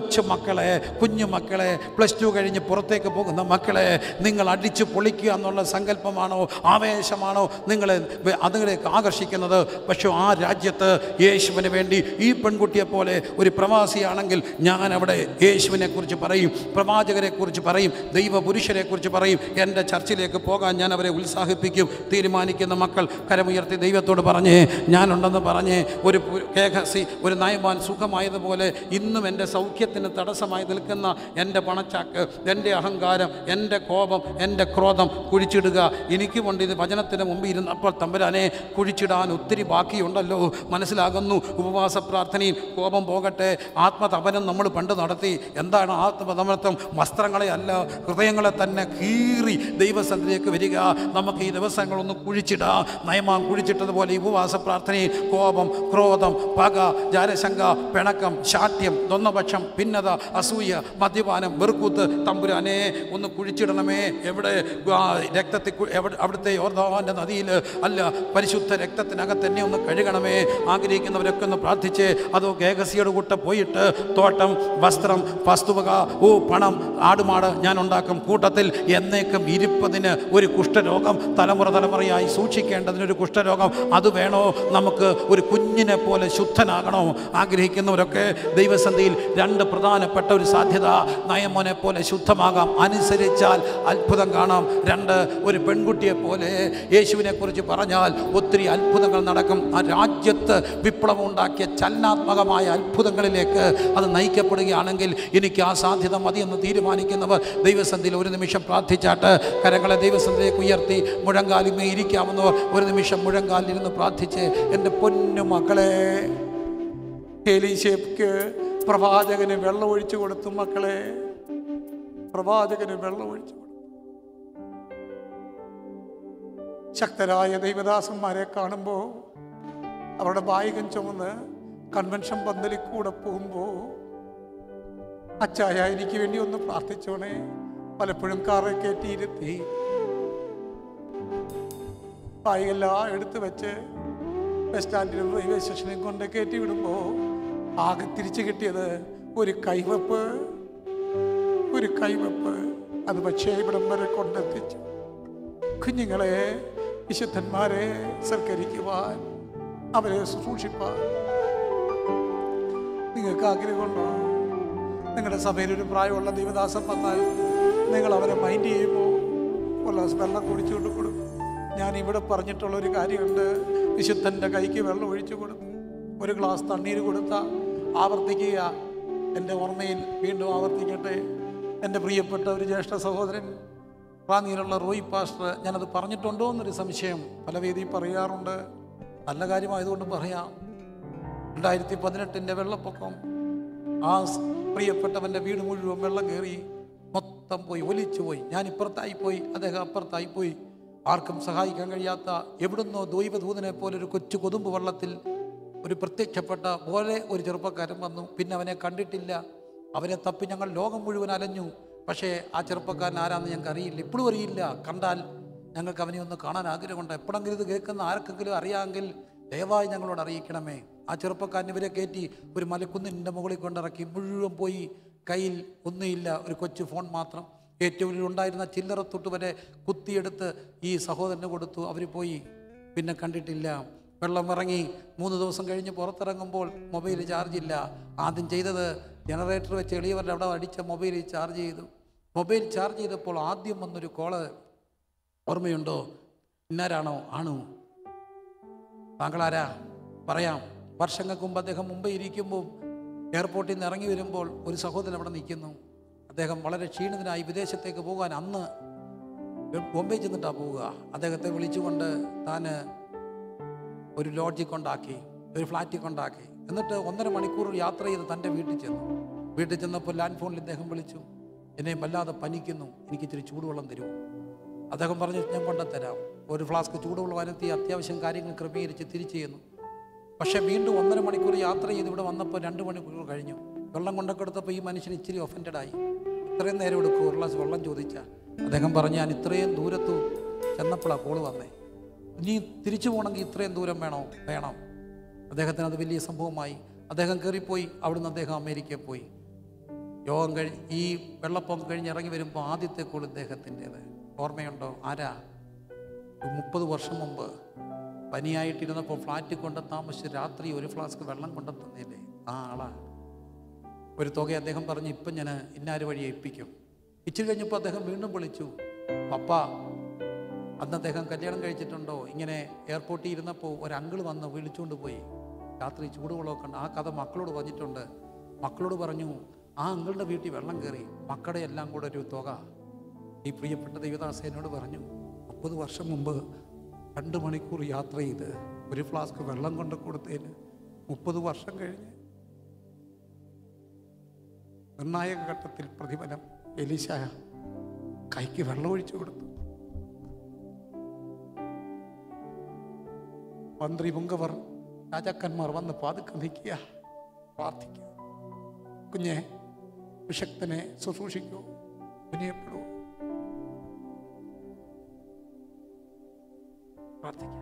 B: കുഞ്ഞു മക്കളെ, +2 കഴിഞ്ഞ് പുറത്തേക്ക് പോകുന്ന മക്കളെ നിങ്ങൾ അടിച്ചു പൊളിക്കുക എന്നുള്ള സങ്കല്പമാണോ, ആവേശമാണോ അതിലേക്ക് ആകർഷിക്കുന്നത്? പക്ഷേ ആ രാജ്യത്ത് യേശുവിന് വേണ്ടി ഈ പെൺകുട്ടിയെ പോലെ ഒരു പ്രവാസിയാണെങ്കിൽ ഞാൻ അവിടെ യേശുവിനെ കുറിച്ച് പറയും, പ്രവാചകരെ കുറിച്ച് പറയും, ദൈവപുരുഷരെ കുറിച്ച് പറയും. എൻ്റെ ചർച്ചിലേക്ക് പോകാൻ ഞാൻ അവരെ ഉത്സാഹിപ്പിക്കും. തീരുമാനിക്കുന്ന മക്കൾ കരമുയർത്തി ദൈവത്തോട് പറഞ്ഞേ, ഞാനുണ്ടെന്ന് പറഞ്ഞേ. ഒരു നയമാൻ സുഖമായതുപോലെ ഇന്നും എൻ്റെ സൗഖ്യത്തിന് തടസ്സമായി നിൽക്കുന്ന എൻ്റെ പണച്ചാക്ക്, എൻ്റെ അഹങ്കാരം, എൻ്റെ കോപം, എൻ്റെ ക്രോധം കുഴിച്ചിടുക. എനിക്ക് കൊണ്ട് ഇത് വചനത്തിന് മുമ്പ് ഇരുന്നപ്പോൾ തമ്പുരാനെ കുഴിച്ചിടാൻ ഒത്തിരി ബാക്കിയുണ്ടല്ലോ. മനസ്സിലാകുന്നു. ഉപവാസ പ്രാർത്ഥനയിൽ കോപം പോകട്ടെ. ആത്മതപനം നമ്മൾ പണ്ട് നടത്തി. എന്താണ് ആത്മതപനം? വസ്ത്രങ്ങളെ അല്ല, ഹൃദയങ്ങളെ തന്നെ കീറി ദൈവസന്നിധിയിലേക്ക് വരിക. നമുക്ക് ഈ ദിവസങ്ങളൊന്ന് കുഴിച്ചിടാം. നയമാൻ കുഴിച്ചിട്ടതുപോലെ ഈ ഉപവാസ പ്രാർത്ഥനയിൽ കോപം, ക്രോധം, പക, ജാരശങ്ക, പിണക്കം, ശാഠ്യം, ദ്വന്ദ്വപക്ഷം, ഭിന്നത, അസൂയ, മദ്യപാനം, വെറുക്കൂത്ത് തമ്പുരാനെ ഒന്ന് കുഴിച്ചിടണമേ. എവിടെ? രക്തത്തിൽ അവിടുത്തെ യോർദാന്റെ നദിയിൽ അല്ല, പരിശുദ്ധ രക്തത്തിനകത്ത് എന്നെ ഒന്ന് കഴുകണമേ. ആഗ്രഹിക്കുന്നവരൊക്കെ ഒന്ന് പ്രാർത്ഥിച്ച്. അതോ ഗേഹസിയുടെ കൂട്ട പോയിട്ട് തോട്ടം, വസ്ത്രം, വസ്തുവക, പണം, ആടുമാട് ഞാൻ ഉണ്ടാക്കും. കൂട്ടത്തിൽ എന്നേക്കും ഇരിപ്പതിന് ഒരു കുഷ്ഠരോഗം, തലമുറയായി സൂക്ഷിക്കേണ്ടതിനൊരു കുഷ്ഠരോഗം, അത് വേണോ നമുക്ക്? ഒരു കുഞ്ഞിനെ പോലെ ശുദ്ധനാകണോ? ആഗ്രഹിക്കുന്നവരൊക്കെ ദൈവസന്നിധിയിൽ 2 പ്രധാനപ്പെട്ട ഒരു സാധ്യത. നയമോനെ പോലെ ശുദ്ധമാകാം, അനുസരിച്ചാൽ അത്ഭുതം കാണാം. 2, ഒരു പെൺകുട്ടിയെ പോലെ യേശുവിനെ കുറിച്ച് പറഞ്ഞാൽ ഒത്തിരി അത്ഭുതങ്ങൾ നടക്കും. ആ രാജ്യത്ത് വിപ്ലവം ഉണ്ടാക്കിയ ചലനാത്മകമായ അത്ഭുതങ്ങളിലേക്ക് അത് നയിക്കപ്പെടുകയാണെങ്കിൽ എനിക്ക് ആ സാധ്യത മതിയെന്ന് തീരുമാനിക്കുന്നവർ ദൈവസന്നിധിയിൽ ഒരു നിമിഷം പ്രാർത്ഥിച്ചാട്ട് കരങ്ങളെ ദൈവസന്നിധിയിലേക്ക് ഉയർത്തി മുഴങ്കാലിന്മേ ഇരിക്കാവുന്നവർ ഒരു നിമിഷം മുഴങ്കാലിരുന്ന് പ്രാർത്ഥിച്ച്, എൻ്റെ പൊന്നു മക്കളെ, എലീശയ്ക്ക് പ്രവാചകന് വെള്ളം ഒഴിച്ചു കൊടുത്തു. മക്കളെ, പ്രവാചകന് വെള്ളം ഒഴിച്ചു കൊടുത്തു. ശക്തരായ ദൈവദാസന്മാരെ കാണുമ്പോൾ അവരുടെ ബായികം ചുമന്ന് കൺവെൻഷൻ പന്തലിൽ കൂടെ പോകുമ്പോൾ
C: അച്ചായ എനിക്ക് വേണ്ടി ഒന്ന് പ്രാർത്ഥിച്ചോണേ. പലപ്പോഴും കാറിൽ കയറ്റിയിരുത്തി ബാഗെല്ലാം എടുത്ത് വെച്ച് ബസ് സ്റ്റാൻഡിലും റെയിൽവേ സ്റ്റേഷനിൽ കൊണ്ട് കയറ്റി വിടുമ്പോൾ ആകെ തിരിച്ചു കിട്ടിയത് ഒരു കൈവപ്പ്. അത് പക്ഷേ ഇവിടം വരെ കൊണ്ടെത്തിച്ചു. കുഞ്ഞുങ്ങളെ, വിശുദ്ധന്മാരെ സൽക്കരിക്കുവാൻ, അവരെ ശുശ്രൂഷിപ്പാൻ നിങ്ങൾക്ക് ആഗ്രഹമുണ്ടോ? നിങ്ങളുടെ സഭയിലൊരു പ്രായമുള്ള ദൈവദാസൻ വന്നാൽ നിങ്ങൾ അവരെ മൈൻഡ് ചെയ്യുമ്പോൾ ഒരു ഗ്ലാസ് വെള്ളം കുടിച്ചുകൊണ്ട് കൊടുക്കും. ഞാൻ ഇവിടെ പറഞ്ഞിട്ടുള്ളൊരു കാര്യമുണ്ട്. വിശുദ്ധൻ്റെ കൈക്ക് വെള്ളം ഒഴിച്ചു കൊടുക്കും. ഒരു ഗ്ലാസ് തണ്ണീര് കൊടുത്താൽ ആവർത്തിക്കുക. എൻ്റെ ഓർമ്മയിൽ വീണ്ടും ആവർത്തിക്കട്ടെ. എൻ്റെ പ്രിയപ്പെട്ട ഒരു ജ്യേഷ്ഠ സഹോദരൻ റാന്നിയിലുള്ള റോയ് പാസ്റ്റർ, ഞാനത് പറഞ്ഞിട്ടുണ്ടോ എന്നൊരു സംശയം പല വേദിയിൽ പറയാറുണ്ട്. നല്ല കാര്യമായതുകൊണ്ട് പറയാം. 2018 വെള്ളപ്പൊക്കം, ആ പ്രിയപ്പെട്ടവൻ്റെ വീട് മുഴുവൻ വെള്ളം കയറി, മൊത്തം പോയി, ഒലിച്ചു പോയി. ഞാൻ ഇപ്പുറത്തായിപ്പോയി, അദ്ദേഹം അപ്പുറത്തായിപ്പോയി. ആർക്കും സഹായിക്കാൻ കഴിയാത്ത, എവിടുന്നോ ദൈവദൂതനെ പോലെ ഒരു കൊച്ചു കൊതുമ്പ് വെള്ളത്തിൽ ഒരു പ്രത്യക്ഷപ്പെട്ട പോലെ ഒരു ചെറുപ്പക്കാരൻ വന്നു. പിന്നെ അവനെ കണ്ടിട്ടില്ല. അവനെ തപ്പി ഞങ്ങൾ ലോകം മുഴുവൻ അലഞ്ഞു. പക്ഷേ ആ ചെറുപ്പക്കാരൻ ആരാന്ന് ഞങ്ങൾക്ക് അറിയില്ല, ഇപ്പോഴും അറിയില്ല. കണ്ടാൽ ഞങ്ങൾക്ക് അവനെ ഒന്ന് കാണാൻ ആഗ്രഹമുണ്ട്. എപ്പോഴെങ്കിലും ഇത് കേൾക്കുന്ന ആർക്കെങ്കിലും അറിയാമെങ്കിൽ ദയവായി ഞങ്ങളോട് അറിയിക്കണമേ. ആ ചെറുപ്പക്കാരൻ ഇവരെ കയറ്റി ഒരു മലക്കുന്നിൻ്റെ മുകളിൽ കൊണ്ടിറക്കി. മുഴുവൻ പോയി. കയ്യിൽ ഒന്നുമില്ല, ഒരു കൊച്ചു ഫോൺ മാത്രം. ഏറ്റവും ഉണ്ടായിരുന്ന ചില്ലറത്തൊട്ട് വരെ കുത്തിയെടുത്ത് ഈ സഹോദരന് കൊടുത്തു. അവർ പോയി. പിന്നെ കണ്ടിട്ടില്ല. വെള്ളം ഇറങ്ങി 3 ദിവസം കഴിഞ്ഞ് പുറത്തിറങ്ങുമ്പോൾ മൊബൈൽ ചാർജില്ല. ആദ്യം ചെയ്തത് ജനറേറ്റർ വെച്ച് എളിയവരുടെ അവിടെ അടിച്ച മൊബൈൽ ചാർജ് ചെയ്തു. മൊബൈൽ ചാർജ് ചെയ്തപ്പോൾ ആദ്യം വന്നൊരു കോള്, ഓർമ്മയുണ്ടോ? ഇന്നാരാണോ? ആണോ? താങ്കളാരാ? പറയാം. വർഷങ്ങൾക്ക് മുമ്പ് അദ്ദേഹം മുംബൈ ഇരിക്കുമ്പോൾ എയർപോർട്ടിൽ നിന്ന് ഇറങ്ങി വരുമ്പോൾ ഒരു സഹോദരൻ അവിടെ നിൽക്കുന്നു. അദ്ദേഹം വളരെ ക്ഷീണിതനായി വിദേശത്തേക്ക് പോകാൻ അന്ന് ബോംബെ ചെന്നിട്ടാണ് പോവുക. അദ്ദേഹത്തെ വിളിച്ചുകൊണ്ട് താൻ ഒരു ലോഡ്ജിൽ കൊണ്ടാക്കി, ഒരു ഫ്ലാറ്റിൽ കൊണ്ടാക്കി. എന്നിട്ട് 1.5 മണിക്കൂർ യാത്ര ചെയ്ത് തൻ്റെ വീട്ടിൽ ചെന്നു. വീട്ടിൽ ചെന്നപ്പോൾ ലാൻഡ് ഫോണിൽ ഇദ്ദേഹം വിളിച്ചു, എന്നെ വല്ലാതെ പനിക്കുന്നു, എനിക്ക് ഇച്ചിരി ചൂടുവെള്ളം തരുമോ? അദ്ദേഹം പറഞ്ഞു, ഞാൻ കൊണ്ടുതരാം. ഒരു ഫ്ലാസ്ക് ചൂടുവെള്ളം അനത്തി അത്യാവശ്യം കാര്യങ്ങൾ ക്രമീകരിച്ച് തിരിച്ചു ചെയ്യുന്നു. പക്ഷേ വീണ്ടും 1.5 മണിക്കൂർ യാത്ര ചെയ്ത് ഇവിടെ വന്നപ്പോൾ 2 മണിക്കൂർ കഴിഞ്ഞു. വെള്ളം കൊണ്ടൊക്കെ എടുത്തപ്പോൾ ഈ മനുഷ്യൻ ഇച്ചിരി ഒഫൻഡായി. ഇത്രയും നേരം എടുക്കും ഒരു ഗ്ലാസ് വെള്ളം ചോദിച്ചാൽ. അദ്ദേഹം പറഞ്ഞു, ഞാൻ ഇത്രയും ദൂരത്ത് ചെന്നപ്പോഴാണ് കോള് വന്നേ, ഇനി തിരിച്ചു പോകണമെങ്കിൽ ഇത്രയും ദൂരം വേണം. അദ്ദേഹത്തിന് അത് വലിയ സംഭവമായി. അദ്ദേഹം കയറിപ്പോയി. അവിടുന്ന് അദ്ദേഹം അമേരിക്കയിൽ പോയി. യോഗം ഈ വെള്ളപ്പൊക്കം കഴിഞ്ഞ് ഇറങ്ങി വരുമ്പോൾ ആദ്യത്തെ കോൾ ഇദ്ദേഹത്തിൻ്റേത്. ഓർമ്മയുണ്ടോ? ആരാ? 30 വർഷം മുമ്പ് പനിയായിട്ടിരുന്നപ്പോൾ ഫ്ലാറ്റിൽ കൊണ്ട് താമസിച്ച് രാത്രി ഒരു ഫ്ലാസ്ക് വെള്ളം കൊണ്ടു തന്നില്ലേ, ആ ആളാണ്. ഒരു തുക അദ്ദേഹം പറഞ്ഞു, ഇപ്പം ഞാൻ ഇന്നാര് വഴി ഏൽപ്പിക്കും. ഇച്ചിരി കഴിഞ്ഞപ്പോൾ അദ്ദേഹം വീണ്ടും വിളിച്ചു, പപ്പ അന്ന് അദ്ദേഹം കല്യാണം കഴിച്ചിട്ടുണ്ടോ? ഇങ്ങനെ എയർപോർട്ടിൽ ഇരുന്നപ്പോൾ ഒരു അങ്കിൾ വന്ന് വിളിച്ചുകൊണ്ട് പോയി. രാത്രി ചൂടുവെള്ളമൊക്കെ ഉണ്ട്. ആ കഥ മക്കളോട് പറഞ്ഞിട്ടുണ്ട്. മക്കളോട് പറഞ്ഞു, ആ അങ്കിളുടെ വീട്ടിൽ വെള്ളം കയറി, മക്കളുടെ എല്ലാം കൂടെ ഒരു തുക. ഈ പ്രിയപ്പെട്ട ദൈവദാസനോട് പറഞ്ഞു, 30 വർഷം മുമ്പ് 2 മണിക്കൂർ യാത്ര ചെയ്ത് ഒരു ഫ്ലാസ്ക് വെള്ളം കൊണ്ട് കൊടുത്തതിന് 30 വർഷം കഴിഞ്ഞ് നിർണായക ഘട്ടത്തിൽ പ്രതിഫലം എലീശ കൈക്ക് വെള്ളം ഒഴിച്ചു കൊടുത്തു. മന്ത്രി പുങ്കവർ രാജാക്കന്മാർ വന്ന് പാതുക്കം നിൽക്കുക, പ്രാർത്ഥിക്കുക. കുഞ്ഞെ, വിശക്തനെ ശുശ്രൂഷിക്കൂ, വിനയപ്പെടൂ, പ്രാർത്ഥിക്കുക.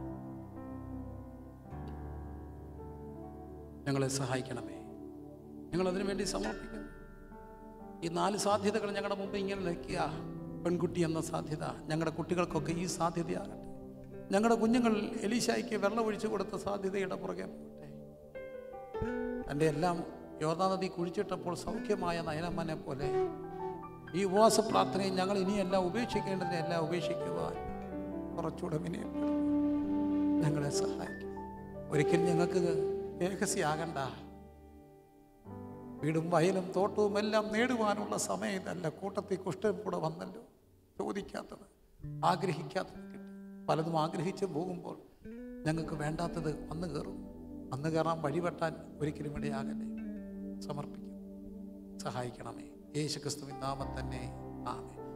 C: ഞങ്ങളെ സഹായിക്കണമേ. ഞങ്ങളതിനു വേണ്ടി സമർപ്പിക്കുന്നു. ഈ 4 സാധ്യതകൾ ഞങ്ങളുടെ മുമ്പ് ഇങ്ങനെ നിൽക്കുക. പെൺകുട്ടി എന്ന സാധ്യത, ഞങ്ങളുടെ കുട്ടികൾക്കൊക്കെ ഈ സാധ്യതയാകട്ടെ. ഞങ്ങളുടെ കുഞ്ഞുങ്ങൾ എലീശായ്ക്ക് വെള്ളം ഒഴിച്ചു കൊടുത്ത സാധ്യതയുടെ പുറകെ പോകട്ടെ. എൻ്റെ എല്ലാം യോർദാ നദി കുഴിച്ചിട്ടപ്പോൾ സൗഖ്യമായ നയനമ്മനെ പോലെ ഈ ഉപവാസ പ്രാർത്ഥനയും ഞങ്ങൾ ഇനിയെല്ലാം ഉപേക്ഷിക്കേണ്ടതിനെല്ലാം ഉപേക്ഷിക്കുവാൻ കുറച്ചുകൂടെ വിനയപ്പെടും. ഞങ്ങളെ സഹായിക്കും. ഒരിക്കലും ഞങ്ങൾക്ക് രഹസ്യമാകണ്ട. വീടും വയലും തോട്ടവും എല്ലാം നേടുവാനുള്ള സമയം ഇതല്ല. കൂട്ടത്തിൽ കുഷ്ഠം കൂടെ വന്നല്ലോ. ചോദിക്കാത്തത്, ആഗ്രഹിക്കാത്തത് കിട്ടി. പലതും ആഗ്രഹിച്ച് പോകുമ്പോൾ ഞങ്ങൾക്ക് വേണ്ടാത്തത് വന്നു കയറും. വന്നു കയറാൻ വഴിവെട്ടാൻ ഒരിക്കലും ഇടയാകല്ലേ. സമർപ്പിക്കും. സഹായിക്കണമേ. യേശുക്രിസ്തുവിൻ നാമത്തിൽ തന്നെ ആമേൻ.